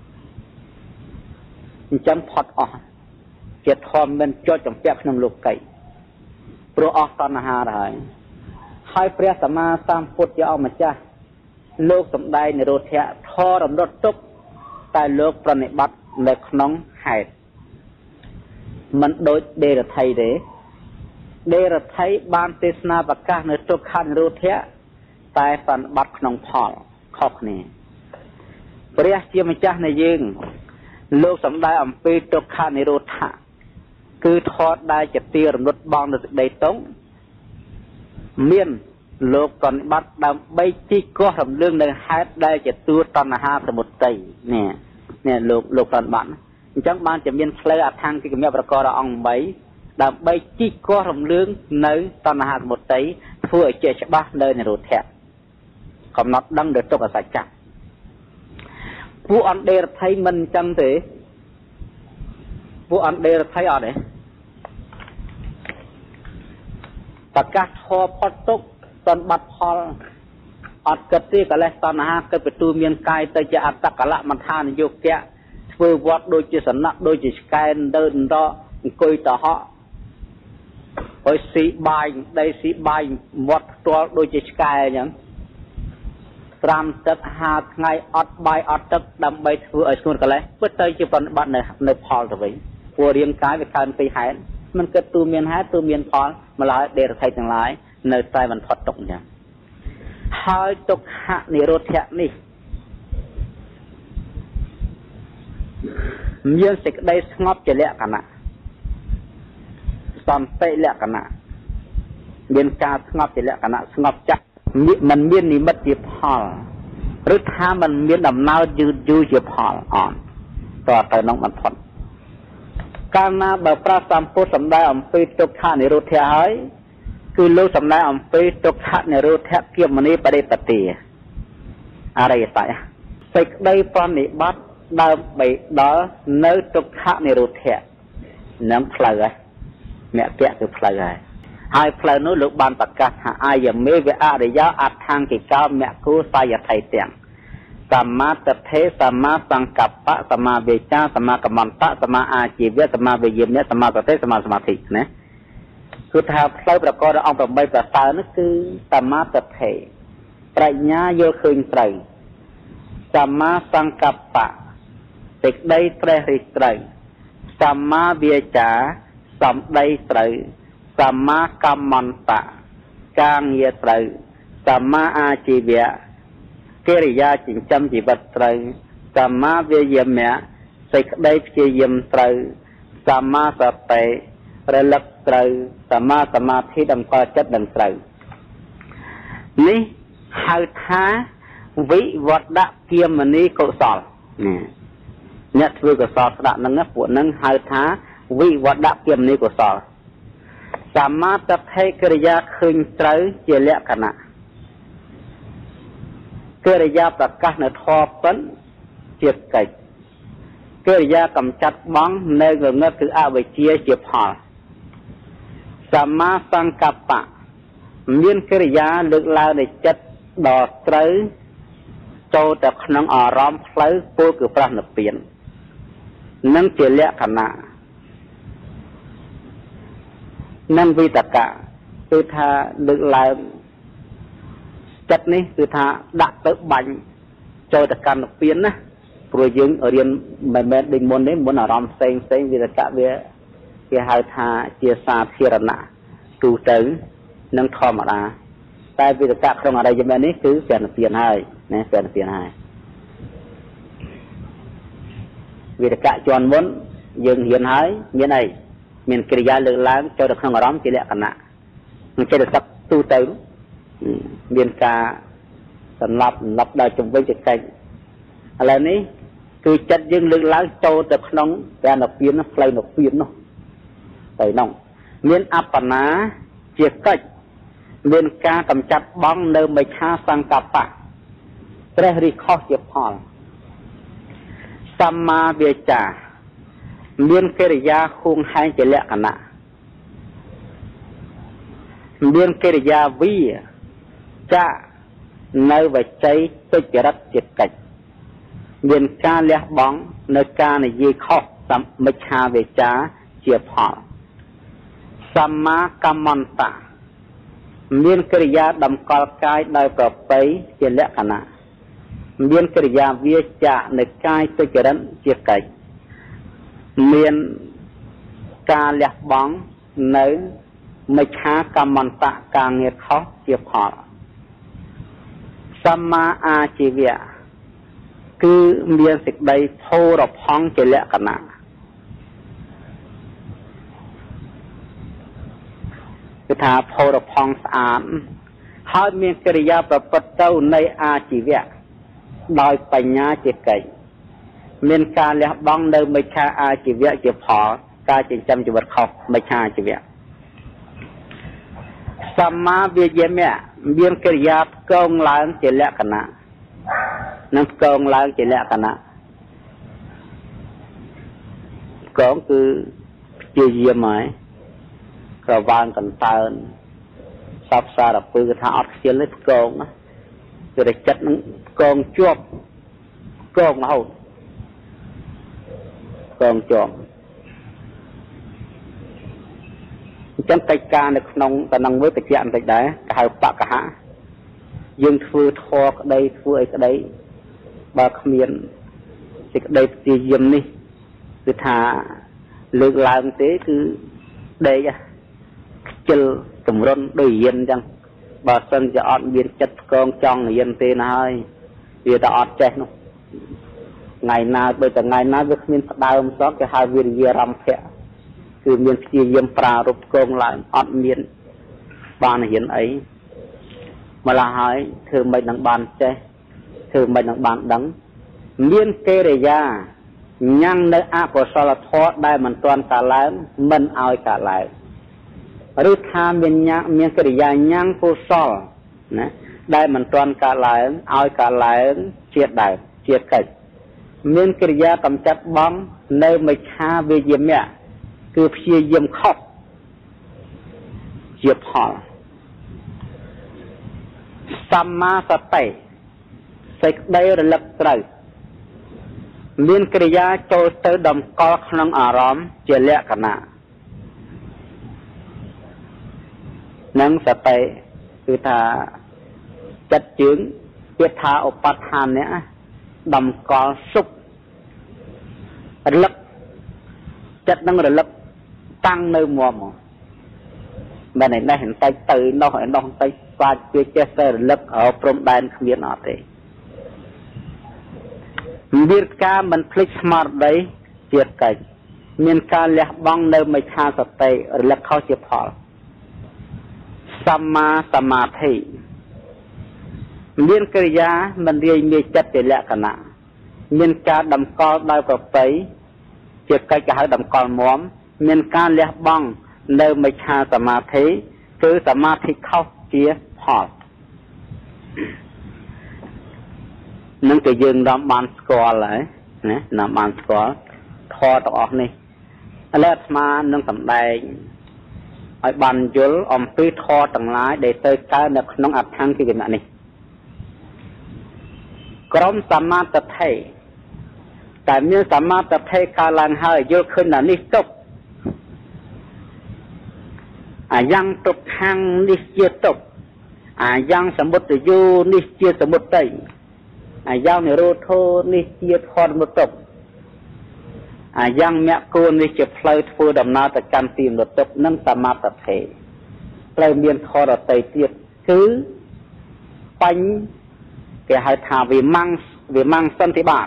S1: អញ្ចឹងផុតអស់ជាធម្មមិនចុចចំពាក់ក្នុងលោកីព្រោះអស់តណ្ហាទៅហើយហើយព្រះសម្មាសម្ពុទ្ធជាអង្គម្ចាស់លោកសំដែងនិរោធៈធររំលត់ទុក្ខតែលោកប្រណិប័តនៅក្នុងហេតុមិនដូចដេរថៃទេដេរថៃបានទេសនាប្រកាសនៅទុក្ខនិរោធៈតែប្រណិប័តក្នុងផលខុសគ្នាព្រះជាម្ចាស់នៃយើងលោកសំដែងអំពីទុក្ខនិរោធៈគឺថតដែលជាទីរំលត់បងនៅសេចក្តីទុក្ខមានលោកប្រណិប័តដើម្បីជីកោះរំលឹងនៅហេតុដែលជាទួតណ្ហាសមុទ័យនេះនេះលោកលោកប្រណិប័តអញ្ចឹងបានជាមានផ្លូវអថង្គិកមប្រករអង្គបីដើម្បីជីកោះរំលឹងនៅតណ្ហាសមុទ័យធ្វើឲ្យជាច្បាស់នៅនិរោធៈកំណត់ដឹងដល់ទុក្ខសច្ចៈពួកអន្តេរដ្ឋីមិនអញ្ចឹងទេពួកអន្តេរដ្ឋីអត់ទេប្រកាសធម៌ផុតទុក្ខតនបាត់ផលអត់គិតទេកលេសតណ្ហាគិតបន្ទូមានកាយទៅជាអត្តកលៈមន្ថានយោគៈធ្វើវត្តដូចជាសនៈដូចជាឆ្កែនដើរដកអង្គុយតហក់โอ้ยสีใบได้สีใบหมดตัวโดยจิตกายอย่างตรำตัดหาไงอดใบอดตัดดำใบถือไอ้ส่วนกันเลยเพื่อเตยจีบบัตรในในพอลตัวไปปัวเรียงกายไปการไปหายมันเกิดตัวเมียนหายตัวเมียนพอลมาลายเดรไทยทั้งหลายในใจมันพอตกอย่างหายตกหะในรถแท็กนี่เมียนสิกได้สงบจะเละกันนะตอนเตะเละกันนะเมียนการสงบจะเละกันนะสงบจักมันเมียนนิมัตจีพอลหรือถ้ามันเมียนดำน้ำยืดยืดจีพอลอ่อนต่อไปน้องมันพอดการนาแบบพระสัมพุทธสำได้อมปีตกท่าในรถแท้ให้คือรู้สำได้อมปีตกท่าในรถแท้เกี่ยวมันนี้ประเดี๋ยวปฏิอะไรต่างสิกได้ปอนนิบัตดาวไปดอเนื้อตกท่าในรถแท้น้ำเพลย์แม่เปียคือเพลย์หายเพลนู้ลูกบานประกาศหาอายไม่เวอาเดียอัดทางกิจกรรมแม่กู้สายไทยเตียงสัมมาตเทสัมมาสังกัปปะสัมมาเวชาสัมมากรรมตะสัมมาอาชีวะสัมมาเวยิมเนี่ยสัมมาตเทสัมมาสมาธินะคือถ้าใช้ประกอบเอาแบบใบประสานั่นคือสัมมาตเทปรัชญาโยคืนไตรสัมมาสังกัปปะติดได้เตริไตรสัมมาเวชาสัมได้ไตรสัมมากรรมตะกางเยไตรสัมมาอาชีวะกิริยาจิตจำจิตไตรสัมมาเวียมะสิกได้เพียมไตรสัมมาสติระลึกไตรสัมมาสมาธิดังพอจัดดังไตรนี่หาท้าวิวัตดะเกียมนี้กุศลเนี่ยเนี่ยคือกุศลระดับนั้นปวดนั้นหาท้าวิวัตดะเกียมนี้กุศลสัมมาตเทกิริยาคืนไตรเจริญขณะกิริยาประกาศในทอปันเจียบไก่กิริยากำจัดบ้องในเงื่อนคืออาวิเชียเจียบหอสัมมาสังกัปปะมีนกิริยาเลือกลาวในจัดดอกไตรโจแต่ขนมอารมณ์เพลย์ปูคือพระนเปลี่ยนนั่งเจริญขณะนั่งวิตกะคือทาเลือกลาวจัดนี้คือถ้าดักเติบบันโจตการเปลี่ยนนะโปรยึงเรียนแบบแบบดึงบนนี้บนอารมณ์เซ็งเซ็งวิตกะเวียเกี่ยหายทาเจียซาเทียรณะตูเต๋อนั่งทอมาละแต่วิตกะตรงอะไรอย่างแบบนี้คือเปลี่ยนเปลี่ยนให้เนี่ยเปลี่ยนเปลี่ยนให้วิตกะจวนบนยึงเหียนให้มีอะไรมีกิริยาเลือกล้างโจตการอารมณ์จีเละกันนะมันจะได้สักตูเต๋อเรียนกาสำหรับรับได้จงไว้จะไกลอะไรนี้คือจัดยังเลือกล้างโจแต่ขนมการหนกเปียนนะไฟหนกเปียนเนาะไปน้องเรียนอัปปนาเจียกัดเรียนกากำจัดบ้องเดิมใบชาสังกัปปะเรริข้อเจียพอลสัมมาเวจาเรียนกิริยาคุงให้เจริญขณะเรียนกิริยาวิจะในวัยใจตุจริตจิตกัดเรียนการเลี้ยบ้องในการในยีข้อสัมมชาเวจาเจียพอสัมมากรรมันตะเรียนกิริยาดำกอลกายโดยประไปเจริญขณะเรียนกิริยาวิจะในกายตุจริตจิตกัดเรียนการเลี้ยบ้องในไม่ช้ากรรมันตะกางเงียเขาเจียพอสัมมาอาชีวะคือเมียนสิกใดโทรพ้องเจริญกันนะคือถ้าโทรพ้องสะอาดให้มีกิริยาประพฤติเจ้าในอาชีวะโดยปัญญาเจตไก่มีการเลี้ยบ้องเดิมไม่ช้าอาชีวะเจียพอการจิตจำจิตวัดเขาไม่ช้าอาชีวะสัมมาเวียมะเบียนกิริยากองล้างเจริญขณะนั่นกองล้างเจริญขณะกองคือเจียเยี่ยมไหมกระวางกันตาซับซาดับปืนถ้าอัดเชียร์เล็กกองนะจะได้จัดนั่งกองจวบกองเอากองจวบចឹងកិច្ចការនៅក្នុងតំណងមួយតិចបន្តិចដែរគេហៅបកហៈយើងធ្វើធរក្តីធ្វើអីក្តីបើគ្មានសេចក្តីព្យាយាមនេះគឺថាលើកឡើងទេគឺដេកខ្ជិលតម្រុនដូចរៀនអញ្ចឹងបើសិនជាអត់មានចិត្តស្គងចង់រៀនទេណាហើយវាតែអត់ចេះនោះថ្ងៃណាបើតែថ្ងៃណាវាគ្មានផ្ដើមសោះគេហៅវិរិយរម្មភៈគឺមានព្យាយាមប្រារព្ធគងឡើងអត់មានបានរៀនអីម្ល៉េះហើយធ្វើមិននឹងបានចេះធ្វើមិននឹងបានដឹងមានកិរិយាញ៉ាំងនៅអកុសលធម៌ដែលមិនទាន់កើតឡើងមិនឲ្យកើតឡើងឬថាមានញ៉ាំងមានកិរិយាញ៉ាំងកុសលណាដែលមិនទាន់កើតឡើងឲ្យកើតឡើងជាដើមជាកិច្ចមានកិរិយាកំចាត់បងនៅមិច្ឆាវិយមៈគឺព្យាយាមខុសជាផលសម្មាសតិសេចក្តីរលឹកត្រូវមានកិរិយាចូលទៅតម្កល់ក្នុងអារម្មណ៍ជាលក្ខណៈនឹងសតិគឺថាចិត្តជើងពាក្យថាឧបฏដ្ឋាននេះតម្កល់សុខរលឹកចិត្តនឹងរលឹកតាំងនៅមាំមកមិនឯនេះបន្តិចទៅនោះឯនោះបន្តិចស្វាច់វាចេះតែរលឹកអោព្រំដែនគ្មានអត់ទេមានការមិនភ្លេចស្មារតីជាកិច្ចមានការលះបង់នៅមិច្ឆាសតិរលឹកខុសជាផលសម្មាសមាធិមានកិរិយាមិនរាយមាយចិត្តជាលក្ខណៈមានការតម្កល់ដោយប្រពៃជាកិច្ចគេហៅតម្កល់មាំមានការលះបង់នៅមិច្ឆាសមាធិគឺសមាធិខុសជាផលនឹងតែយើងនាំបានស្គាល់ហើយណានាំបានស្គាល់ធម៌ទាំងអស់នេះឥឡូវអាត្មានឹងសម្ដែងឲ្យបានយល់អំពីធម៌ទាំងឡាយដែលទៅកើតនៅក្នុងអដ្ឋង្គិកណៈនេះក្រុមសមាទិដ្ឋិតែមានសមាទិដ្ឋិកើតឡើងហើយយល់ឃើញថានេះទុក្ខអាយ៉ាងទុក្ខនេះជាទុក្ខអាយ៉ាងសមុទយោនេះជាសមុទ័យអាយ៉ាងនិរោធោនេះជាធម៌មុទុក្ខអាយ៉ាងមគ្គោនេះជាផ្លូវធ្វើដំណើរទៅកាន់ទីមុទុក្ខនិងសមាទិដ្ឋិត្រូវមានធម៌រតីទៀតគឺបញ្ញគេហៅថាវិមង្សវិមង្សន្តិបាត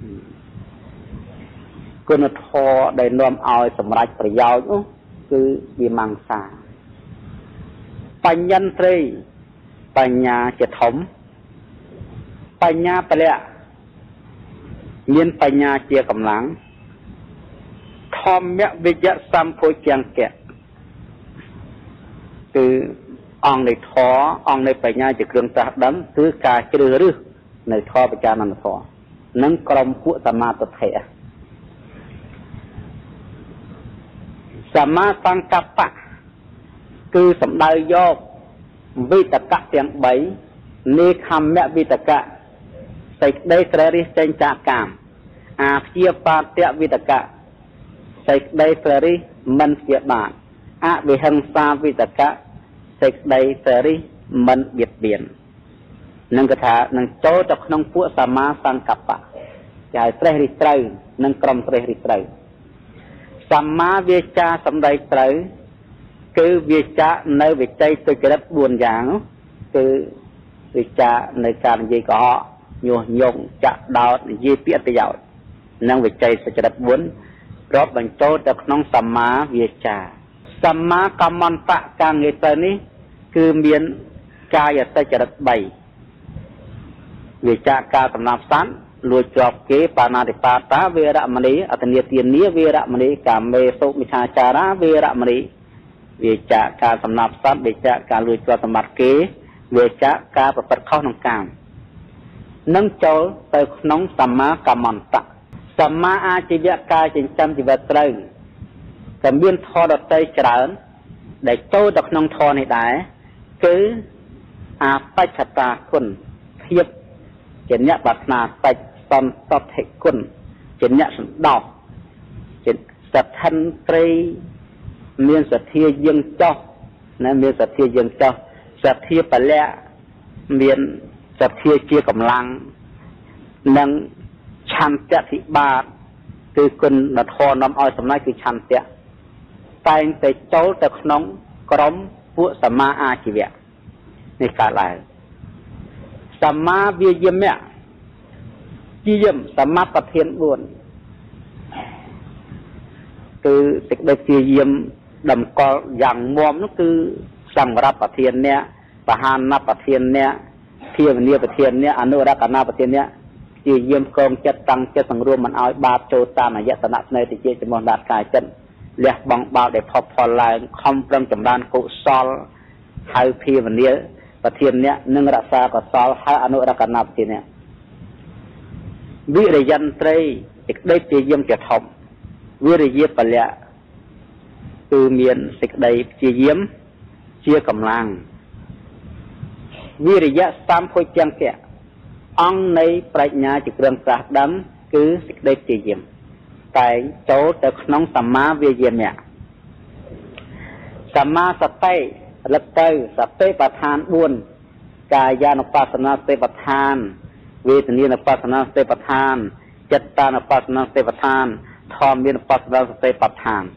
S1: គុណធម៌ដែលនាំឲ្យសម្រេចប្រយោជន៍នោះគឺវិមង្សាបញ្ញន្ត្រីបញ្ញាជាធំបញ្ញាពលៈមានបញ្ញាជាកម្លាំងធម្មវិជ្ជសម្ពោជង្គៈគឺអង្គនៃធម៌អង្គនៃបញ្ញាជាគ្រឿងត្រាស់ដឹងគឺការជ្រើសរើសនៅធម៌បច្ចានន្តធម៌និងក្រុមពួកសមាទិដ្ឋិសមាសង្កប្បៈគឺសំដៅយកវិតកៈទាំងបីនេខម្មវិតកៈសេចក្តីស្រេរិះចេញចាកកាមអាព្យាបាទៈវិតកៈសេចក្តីស្រេរិះមិនព្យាបាទអវិហិង្សាវិតកៈសេចក្តីស្រេរិះមិនបៀតបៀននឹងគេថានឹងចូលទៅក្នុងពួកសមាសង្កប្បៈគេឲ្យស្រេះរិះត្រូវនិងក្រុមស្រេះរិះត្រូវសម្មាវាចាសម្ដីត្រូវគឺវាចានៅវិច័យទុច្ចរិតបួនយ៉ាងគឺវាចានៅការនិយាយកុហកញុះញង់ចាក់ដោតនិយាយពាក្យប្រយោជន៍និងវិច័យទុច្ចរិតបួនរាប់បញ្ចូលទៅក្នុងសម្មាវាចាសម្មាកម្មន្តៈការងារទៅនេះគឺមានកាយទុច្ចរិតបីវាចាការសំណាប់សត្វលួចជាប់គេបាណាតិបាតាវេរមណីអតនិទានាវេរមណីកាមេសុមិឆាចារាវេរមណីវាចាការសំណាប់សត្វវាចាការលួចជាប់សម្បត្តិគេវាចាការប្រព្រឹត្តខុសក្នុងកាមនឹងចូលទៅក្នុងសម្មាកម្មន្តៈសម្មាអាជីវៈការចិញ្ចឹមជីវិតត្រូវតែមានធម៌ដតីច្រើនដែលចូលទៅក្នុងធម៌នេះដែរគឺអបច្ចតាគុណភាពជាអ្នកប្រាថ្នាបច្ចសន្តតិគុណជាអ្នកសន្តោសជាស្ថិនត្រីមានសទ្ធាយើងចោះណាមានសទ្ធាយើងចោះសទ្ធាពលៈមានសទ្ធាជាកម្លាំងនិងឆន្ទៈពិបាកគឺគុណធម៌នាំឲ្យសំណាច់គឺឆន្ទៈតែងតែចូលទៅក្នុងក្រុមពួកសមាអាជីវៈនេះកើតឡើងសមាវាយាមៈជាយាមសមប្រធានបួនគឺសេចក្តីជាយាមតម្កល់យ៉ាងមាំនោះគឺសម្រាប់ប្រធានអ្នកបហានប្រធានអ្នកភាវនាប្រធានអ្នកអនុរកណាប្រធានអ្នកជាយាមកងចិត្តតាំងចិត្តសង្រួមមិនឲ្យបាបចូលតាមអយតនៈស្នេហ៍តិចចំនួនដាតកាយចិត្តលះបង់បាបដែលផុសផុលឡើងខំប្រឹងចម្រើនកុសលហៅភាវនាប្រធានអ្នកនិងរក្សាកុសលហៅអនុរកណាប្រធានអ្នកវិរិយន្ត្រីសេចក្តីជាយាមជាធំវិរិយពលៈគឺមានសេចក្តីជាយាមជាកម្លាំងវិរិយៈសម្ភុជង្គៈអង្គនៃប្រាជ្ញាជាគ្រឿងប្រាស់ដឹងគឺសេចក្តីជាយាមតែងចូលទៅក្នុងសមាវាយាមៈសមាសតិលឹកទៅសតិប្បដ្ឋានបួនកាយានុបស្សនាសតិប្បដ្ឋានវេទនានុបស្សនាសតិប្បដ្ឋានចិត្តតានុបស្សនាសតិប្បដ្ឋានធម្មមានបស្សនាសតិប្បដ្ឋាន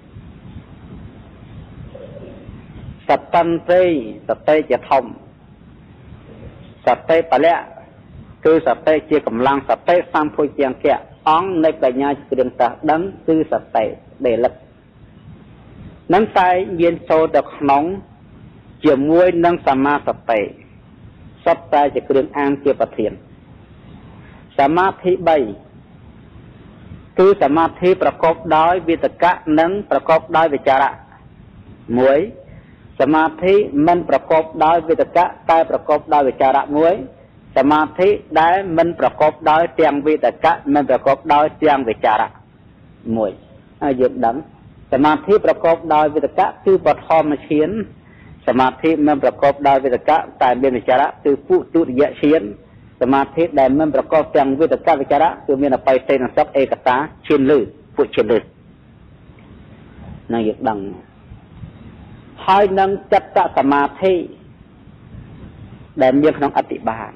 S1: សតន្ត្រីសតិជាធំសតិពលៈគឺសតិជាកម្លាំងសតិសម្ភុជង្គៈអង្គនៃបញ្ញាគ្រឿងត្រាស់ដឹងគឺសតិដែលលឹកនឹងតែមានចូលទៅក្នុងជាមួយនឹងសមាសតិសត្វតែជាគ្រឿងអាងជាប្រធានសមាធិបីគឺសមាធិប្រកបដោយវិតកៈនិងប្រកបដោយវិចារៈមួយសមាធិមិនប្រកបដោយវិតកៈតែប្រកបដោយវិចារៈមួយសមាធិដែលមិនប្រកបដោយទាំងវិតកៈមិនប្រកបដោយទាំងវិចារៈមួយហើយយើងដឹងសមាធិប្រកបដោយវិតកៈគឺបឋមឈានសមាធិមិនប្រកបដោយវិតកៈតែមានវិចារៈគឺពុទុតិយឈានសមាធិដែលមិនប្រកបទាំងវិតកៈវិចារៈគឺមានអបិសេនសកឯកតាឈានលឺពុឈានលឺនឹងយើងដឹងហើយនឹងចិត្តសមាធិដែលមានក្នុងអតិបាត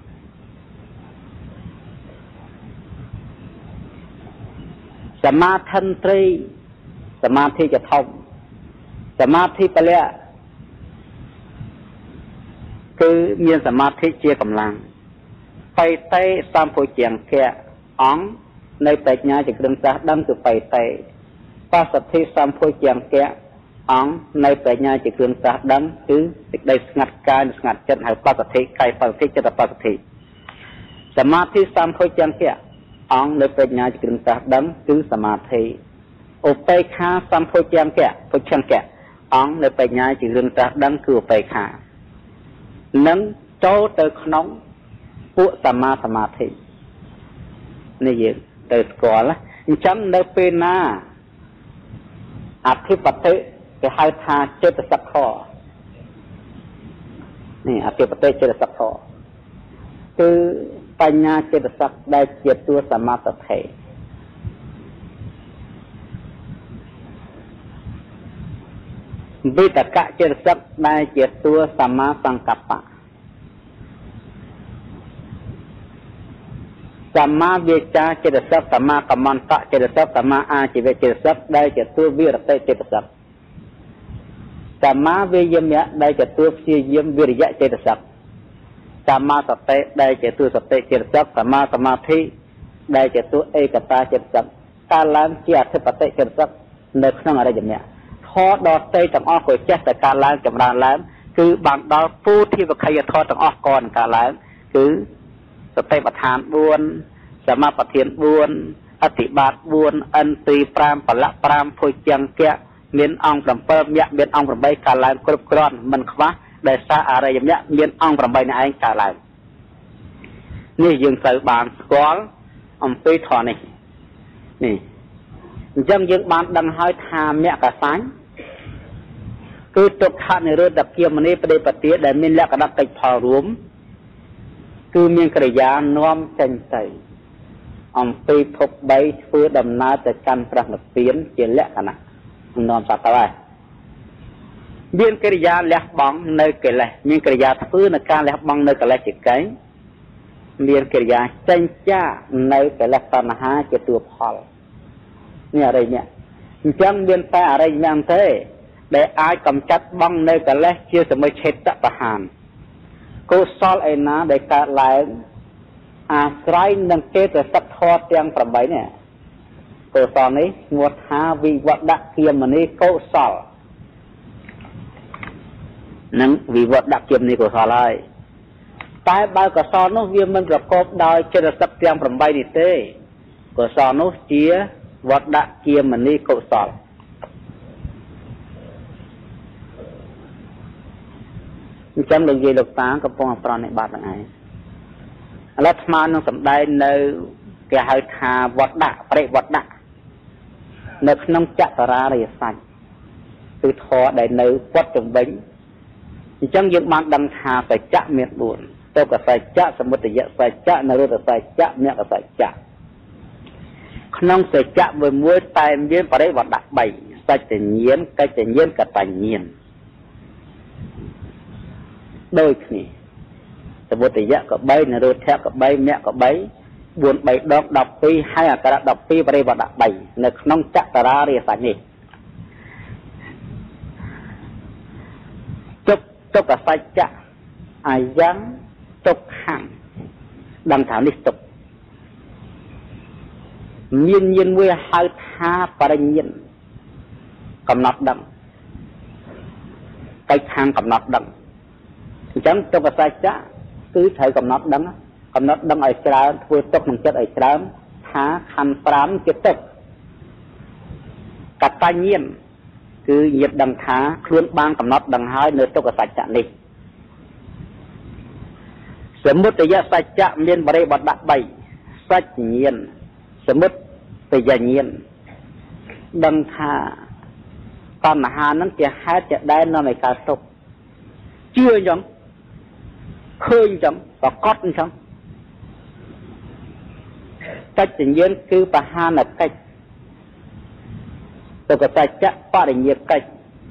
S1: សមាធិន្ត្រីសមាធិជាធំសមាធិពលៈគឺមានសមាធិជាកម្លាំងបៃតេសម្ភុជង្គៈអង្គនៃបញ្ញាជាគ្រឿងត្រាស់ដឹងគឺបៃតេបស្សទ្ធិសម្ភុជង្គៈអង្គនៃបញ្ញាជាគ្រឿងត្រាស់ដឹងគឺសេចក្តីស្ងាត់កាយនិងស្ងាត់ចិត្តហើយបស្សទ្ធិកាយបស្សទ្ធិចិត្តបស្សទ្ធិសមាធិសម្ភុជង្គៈអង្គនៃបញ្ញាជាគ្រឿងត្រាស់ដឹងគឺសមាធិឧបេក្ខាសម្ភុជង្គៈពុជង្គៈអង្គនៃបញ្ញាជាគ្រឿងត្រាស់ដឹងគឺឧបេក្ខានឹងចូលទៅក្នុងពួកសមាសមាធិនេះយើងទៅស្គាល់អញ្ចឹងនៅពេលណាអធិបតិគេហៅថាចេតសិកខនេះអធិបតិចេតសិកខគឺបញ្ញាចេតសិកដែលជាតួសមាសធិវិតកៈចេតសិកដែលជាតួសមាសង្កប្បៈសមាវាចាចេតសិកសមាកម្មន្តៈចេតសិកសមាអាជីវចេតសិកដែលជាតួវិរតិចេតសិកសមាវិយមៈដែលជាតួព្យាយាមវិរិយៈចេតសិកសមាសតិដែលជាតួសតិចេតសិកសមាសមាធិដែលជាតួឯកតាចេតសិកកើតឡើងជាអធិបតិចេតសិកនៅក្នុងអរិយមគ្គធម៌ដ៏ផ្សេងទាំងអស់ក៏ចេះតែកើតឡើងចម្រើនឡើងគឺបានដល់ពុទ្ធិវខយធម៌ទាំងអស់ក៏នឹងកើតឡើងគឺសតិប្បដ្ឋានបួនសមាបដ្ឋានបួនអតិបាតបួនអន្ទីប្រាំពលៈប្រាំភុជង្គៈមានអង្គ7មគ្គមានអង្គ8កើតឡើងគ្រប់គ្រាន់មិនខ្វះដែលសារអរិយមគ្គមានអង្គ8នេះឯងកើតឡើងនេះយើងត្រូវបានស្គាល់អំពីធម៌នេះនេះអញ្ចឹងយើងបានដឹងហើយថាមគ្គសញ្ញគឺទុក្ខនិរោធគាមនីបដិបទាដែលមានលក្ខណៈតិចផលរួមគឺមានកិរិយានាំចេញទៅអំពីភពបីធ្វើដំណើរទៅកាន់ព្រះនិព្វានជាលក្ខណៈនាំសត្វទៅហើយ viên cái gia lẹt bóng nơi cái lẹ nhưng cái gia thứ là ca lẹt bóng nơi cái lẹ chỉ cái viên cái gia chân cha nơi cái lẹ tàn ha cái tua phò nghe đây nhỉ chẳng viên ta ở đây mang thế để ai cầm chặt băng nơi cái lẽ chưa sẽ mới chết tất cả hàn cô sol ấy ná để cả lại à trái nâng kê từ sắp thoa tiếng phẩm bấy nè cô sol ấy một hà vì vật đặc kiềm mà ní cô sol nâng vì vật đặc kiềm ní cô sol ơi tại bao cả sol nó viêm mình gặp cốp đòi chơi được sắp tiếng phẩm bấy ní tê cô sol nó chia vật đặc kiềm mà ní cô sol chẳng được gì được ta có phong học này bát này là tham nó sắm đây nơi cái hơi thà vật đạ phải vật đạ nơi nông chặt ra để sạch từ thọ để nơi quất trồng bánh chẳng những bạn đăng thà phải chặt miệt buồn tôi có phải chặt sớm một thời gian phải chặt nơi rồi phải chặt miệng có phải chặt nông phải chặt với muối tay miếng phải vật đạ bảy sạch tự nhiên cái tự nhiên cả tự nhiên đôi khi từ một thời gian có bay là rồi theo có bay mẹ có bay buồn bay đọc đọc phi hay là cả đọc phi và đây và đọc bảy là nông chắc ra thì phải nhỉ chúc chúc cả phải chắc ai dám chúc hàng đăng thảo lịch tục nhiên nhiên với hai tha và nhiên cầm nọt đăng cái hàng cầm nọt đăng chẳng cho cái sai chả cứ thấy cầm nát đắng cầm nát đắng ở trái thôi tóc mình chết ở trái thá khăn phám chết tóc cả tai nhiên cứ nhiệt đằng thá luôn bang cầm nát đằng hai nơi cho cái sai chả đi sớm một thời gian sai chả miền bờ bạt đạ bảy sai nhiên sớm một thời gian nhiên đằng thá còn hà nó chỉ hai chợ đây nó mới cả sốc chưa giống khơi chấm và cót chấm cách tự nhiên cứ bà ha là cách tôi có tài chắc ba để nhiệt cách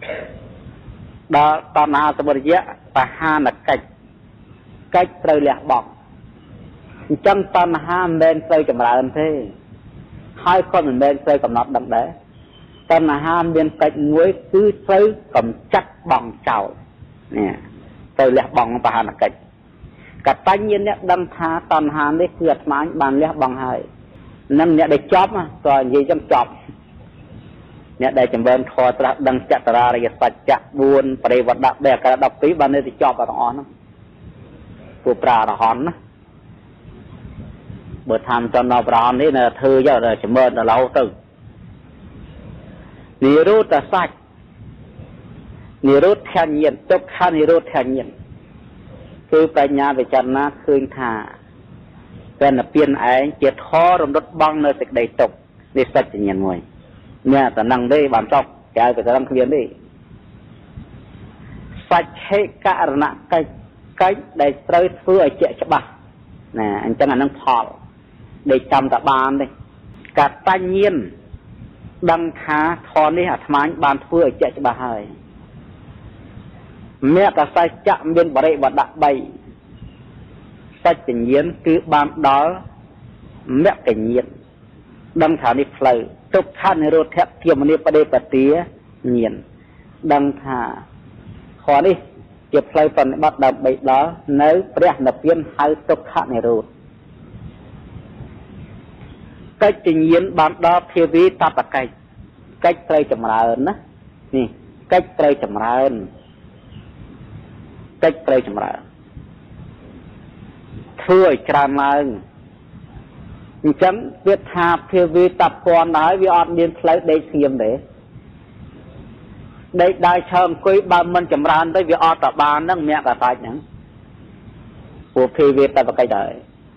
S1: đó còn hà tôi bây giờ bà ha là cách cách trời lẹ bọc chân toàn ha men xây cầm lại thế hai con mình men xây cầm nọt đậm đấy toàn ha men cách muối cứ xây cầm chắc bằng chảo nè trời lẹ bằng bà ha là cách cả tay nhiên nè đâm tha toàn hàn đấy quyệt máy bàn lẽ bằng hai năm nè để chóp mà rồi gì trong chóp nè để chấm bên thò ra đâm chặt ra rồi sạch chặt buồn phải vật đặc biệt cả đọc tí bàn đây thì chóp vào đó nó phụ pra là hòn á bữa tham cho nó vào đấy là thư cho rồi chấm bên là lâu từ nỉ rút là sạch nỉ rút theo nhiên chốc khan nỉ rút theo nhiênคือปัญญาวิจารณะคืนถ่าเป็นเปลี่ยนไอ้เจ็ดท้อรำรถบังในสิกใดตกในสัจจ์ยันมวยเนี่ยแต่นั่งได้บางจอกแกไปจะนั่งเรียนได้สัจเหการณะใกล้ใกล้ได้เตยเพื่อเจ็ดฉบับนะอันจังอันนั่งพอได้จำตะบานเลยกัดตาเงียนดังขาทอนนี่หัดไม้บานเพื่อเจ็ดฉบับให้แม่ก็ใส่จะเป็นบริบทดักใบใส่จิ๋งเย็นคือบานดอแม่จิ๋งเย็นดังฐานนิเพลทุกท่านในรถแทบเทียมมันนี้ประเดี๋ยวปฏิเงียนดังฐานขอนี้เก็บเพลปฏิบัติดักใบดอเนื้อเปรี้ยนับเพี้ยนให้ทุกท่านในรถก็จิ๋งเย็นบานดอเพียวีตาตะไกก็เตยจำเริญนะนี่ก็เตยจำเริญcách trời chậm lại thưa tràn lại chấm viết tháp theo vi tập quan nói vi on điên lấy đây xiêm để đây đại châm quý ba mình chậm ran tới vi on tập ban nâng mẹ cả tại nhẫn của phi vi tập cái đời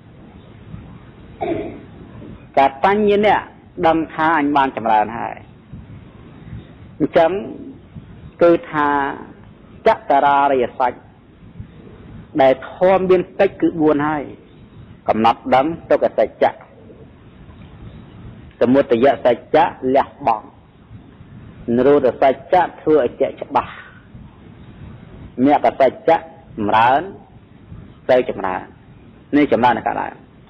S1: cả tăng nhiên nè đâm tha anh ban chậm ran hai chấm cứ tha chắc ra rồi sạch để thom biên cách cứ buồn hay cầm nắp đắng cho cái sạch chặt từ một thời gian sạch chặt lẹt bỏng rồi được sạch chặt thưa chạy chặt bà mẹ cả tay chắc mrán tay chậm rãi nên chậm rãi là cả lại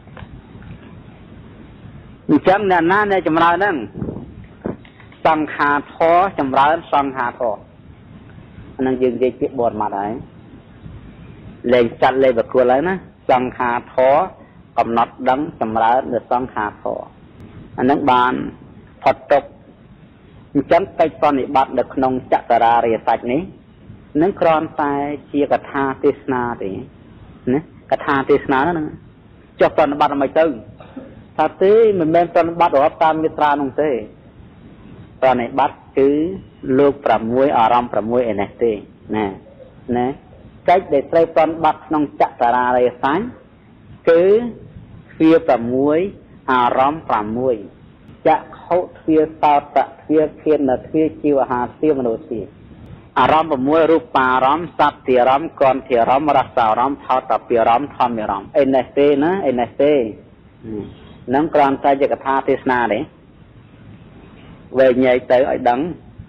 S1: chậm là na nên chậm rãi nâng sang hà thó chậm rãi sang hà thó anh dừng dây tiếp bọt mặt đấy lên chặt lên và cua lấy nó sang hà thó cầm nọt đắng chậm rãi được sang hà thó anh nâng bàn Phật tục chấm tay con bị bắt được nông chặt ra rìa sạch ní nâng con tay chia cả tha tê sna thì nè cả tha tê sna đó cho con bắt mày tư ta tí mình bên con bắt ở tam cái tra nông tê con này bắt cứ lúc làm muối ở ram làm muối này tê nè nè cách để tay con bắt nông chặt ra rìa sạch cứ phía làm muối ở ram làm muốiจะเขาเทียสาวตะเทียเขียนเทียจิวหาเทียมโนสีอารมณ์มวยรูปารมณ์สัตย์ที่รำก่อนที่รำรักษารำเท่าตับปีรำทำมีรำเอ็นเอสเตนะเอ็นเอสเตนั่งกลางใจจะกระทาเทศนาเลยเวงใหญ่เต๋อไอ้ดัง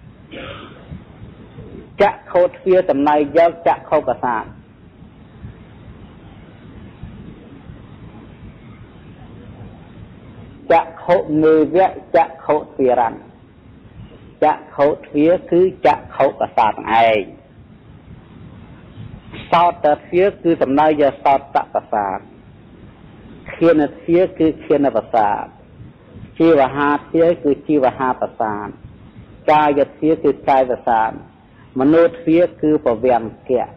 S1: จะเขาเทียสำนัยเยอะจะเขากระสานจะเขามือเวะจะเขาเทียรันจะเขาเทียคือจะเขากระสานไอสาวตะเทียคือสำนัยจะสาวตะกระสานเขียนเทียคือเขียนภาษาชีวหาเทียคือชีวหาภาษากายเทียคือกายภาษามนุษย์เทียคือปะเวียงแก่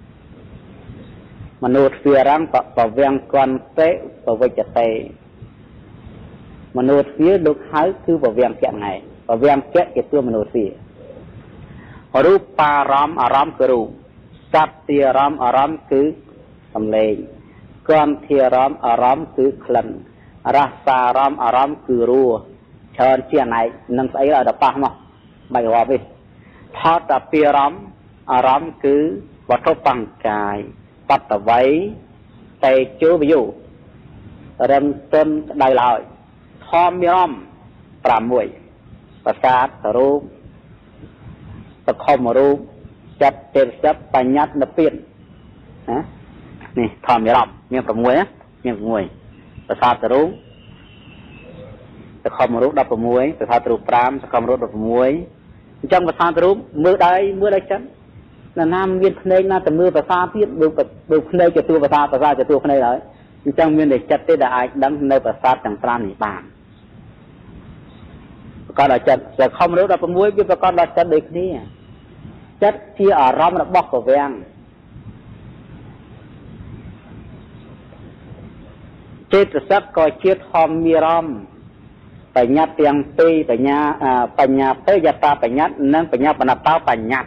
S1: มนุษย์เทียรังปะปะเวียงกวนเตะปะเวจเตมนุษย์เสียดุหายคือบ่เวียงแก่ไงบ่เวียงแก่เก็บตัวมนุษย์เสียรูปปารามอารามคือรูปสัตย์เทียรามอารามคือสำเลงกวนเทียรามอารามคือคลันรักษารามอารามคือรัวเชิญเชียไหนนั่งใส่อะไรดอกปะมั้งไม่ว่าไปทอดตะเปียรามอารามคือวัตถุปังกายปัตตะไว้เตจูไปอยู่เริ่มต้นได้เลยทอมมีร่อมปรามวยประสาทสรูปตะคอมรูปจัดเต็มจับปัญญาณเปลี่ยนนะนี่ทอมมีร่อมมีปรามวยนะมีปรามวยประสาทสรูปตะคอมรูปดับปรามวยประสาทสรูปปรามตะคอมรูปดับปรามวยจังประสาทสรูปมือใดมือใดจันนั่นน้ำเวียนเพลงน่าจะมือประสาทที่ดูดูเพลงจะตัวประสาทประสาทจะตัวเพลงเลยจังเวียนเด็กจัดได้ได้ดังในประสาทจังปราณีบานก็เราจัดจะคอมรู้เราประมวยวิปกรณ์เราจัดเด็กนี่จัดที่อารมณ์เราบอกกับเวียงเจตสักก็เชื่อทอมมีรอมปัญญาเตียงปีปัญญาปัญญาเตยตาปัญญานั่นปัญญาปนับเต้าปัญญา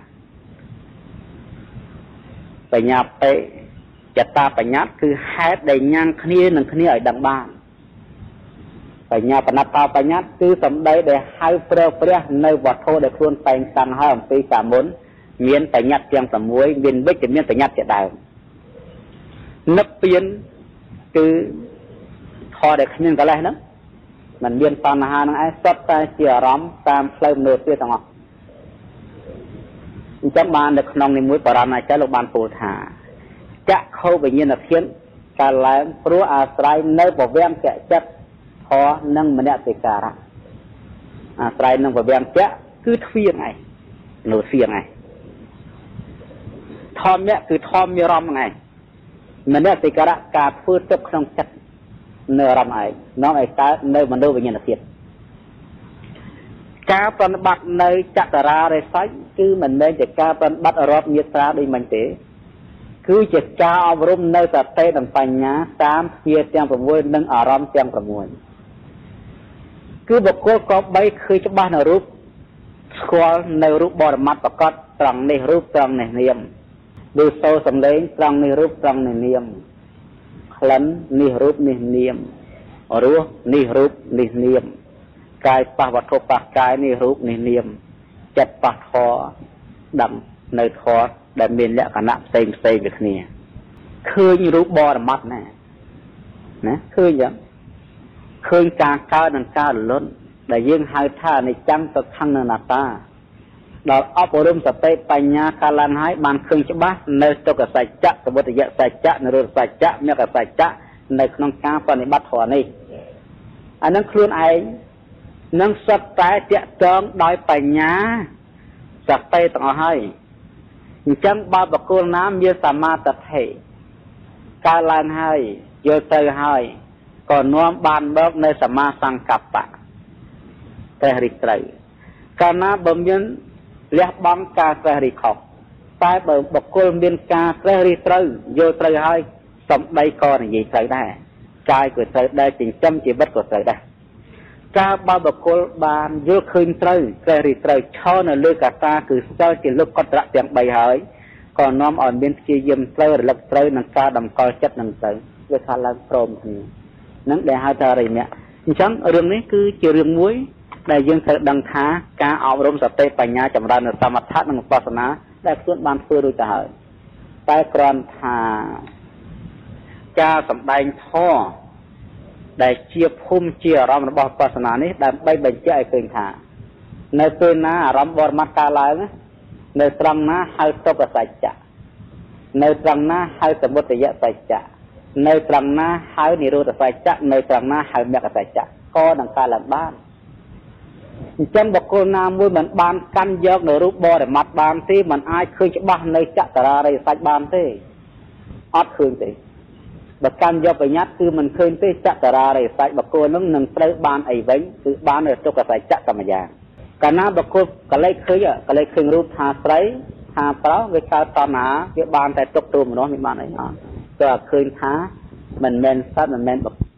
S1: ปัญญาเตยตาปัญญาคือแฮดได้ยังคณีหนึ่งคณีởดังบ้านปัญญาปนับตาปัญญาคือสำได้ได้ให้เปรี้ยวเปรี้ยในวัดโทได้ครวนแต่งตังห้ามปีสามมุนเมียนปัญญาเตียงสมุยเมียนเบ็ดจะเมียนปัญญาจะได้นับเปลี่ยนคือทอได้ขมิ้นกันเลยนะมันเมียนตอนหาหนังไอ้ซับตาเสียร้อมตามเพลิมเนื้อเสียต่างหากจักบานเด็กน้องในมุ้ยปราณาใจโลกบานปูถาจะเข้าไปเงียนเทียนการแลมรู้อาศัยในบ่เวียงแกะจัดพอนั่งมันเนี่ยติการะอาศัยนั่งบ่เวียงแกะคือเทียงไงหนูเทียงไงทอมเนี่ยคือทอมมีรำไงมันเนี่ยติการะการพูดจบขนมจัดเนื้อรำไงน้องไอ้ตาเนื้อมันดูไปเงียนเทียนการปฏิบัติในจักรราไรไซคือมันในจากการปฏิบัติรอบเมียตราโดยมันเตะคือจะจ้าอบรมในสเตตังปัญญาตามเพียรเตียงประมวลนั่งอารมณ์เตียงประมวลคือบุคคลก็ใบคือจะบ้านในรูปสควอลในรูปบอดมัดประกอบตรังในรูปตรังในเนียมดูโซสำเร็จตรังในรูปตรังในเนียมคลันนิรูปนิเนียมรู้นิรูปนิเนียมกายปะวัตถุปะกายนิรูปนิเนียมจัดปะทอดังในทอได้เมียนและคณะเต็มเต็มแบบนี้คือรูปบอดมัดแน่นะคืออย่างคือการก้าวนังก้าวล้นแต่ยิ่งหายท่าในจังตะทั้งนาตาដល់អប់រំសតិបញ្ញាកាលឡើងហើយបានឃើញច្បាស់នៅទុក្ខសច្ចៈសមុទយសច្ចៈនិរោធសច្ចៈមគ្គសច្ចៈនៅក្នុងការបប្រតិបត្តិធម៌នេះអានឹងខ្លួនឯងនឹងសុទ្ធតែតាក់ទងដោយបញ្ញាសតិទាំងអស់ហើយអញ្ចឹងបើបុគ្គលណាមានសមាធិកាលឡើងហើយយល់ទៅហើយក៏នាំបានមកនៅសមាសង្កប្បៈត្រេះរិះត្រូវកាលណាបើមានលះបង់ការត្រេះរិះខុសតែបើបុគ្គលមានការត្រេះរិះត្រូវយល់ត្រូវហើយសំដីក៏និយាយត្រូវដែរកាយក៏ត្រូវដែរចិញ្ចឹមជីវិតក៏ត្រូវដែរកាលបើបុគ្គលបានយល់ឃើញត្រូវត្រេះរិះត្រូវឈរនៅលើកត្តាគឺសិលជាលោកកត្រៈទាំងបីហើយក៏នាំឲ្យមានព្យាយាមត្រូវរលឹកត្រូវនឹងការតម្កល់ចិត្តនឹងទៅវាថាឡើងព្រមគ្នានឹងដែលហៅថារិមៈអញ្ចឹងរឿងនេះគឺជារឿងមួយដែលយើងត្រូវដឹងថាការអប់រំសតិបញ្ញាចម្រើននៅសមថៈនិងវិបស្សនាដែលខ្លួនបានធ្វើរួចទៅហើយតែគ្រាន់ថាការសម្ដែងធម៌ដែលជាភូមិជាអារម្មណ៍របស់វិបស្សនានេះដើម្បីបញ្ជាក់ឲ្យឃើញថានៅពេលណាអារម្មណ៍បរមត្តកើតឡើងនៅត្រង់ណាហៅទុក្ខសច្ចៈនៅត្រង់ណាហៅសមុទយសច្ចៈនៅត្រង់ណាហៅនិរោធសច្ចៈនៅត្រង់ណាហៅមគ្គសច្ចៈក៏នឹងកើតឡើងបានអញ្ចឹងបុគ្គលណាមួយមិនបានកាន់យកនៅរូបបរិមត្តបានទេមិនអាចឃើញច្បាស់នៅចក្រារិយសច្ចបានទេអត់ឃើញទេបើកាន់យកបញ្ញត្តិគឺមិនឃើញទេចក្រារិយសច្ចបុគ្គលនឹងនឹងត្រូវបានអីវិញគឺបាននៅទុក្ខសច្ចៈតែម្យ៉ាងកាលណាបុគ្គលកលេចឃើញកលេចឃើញរូបថាស្រីថាប្រុសវាកើតតណ្ហាវាបានតែទុកទូមនុស្សមិនបានអីអត់ទៅឃើញថាមិនមែនសត្វមិនមែនបុគ្គល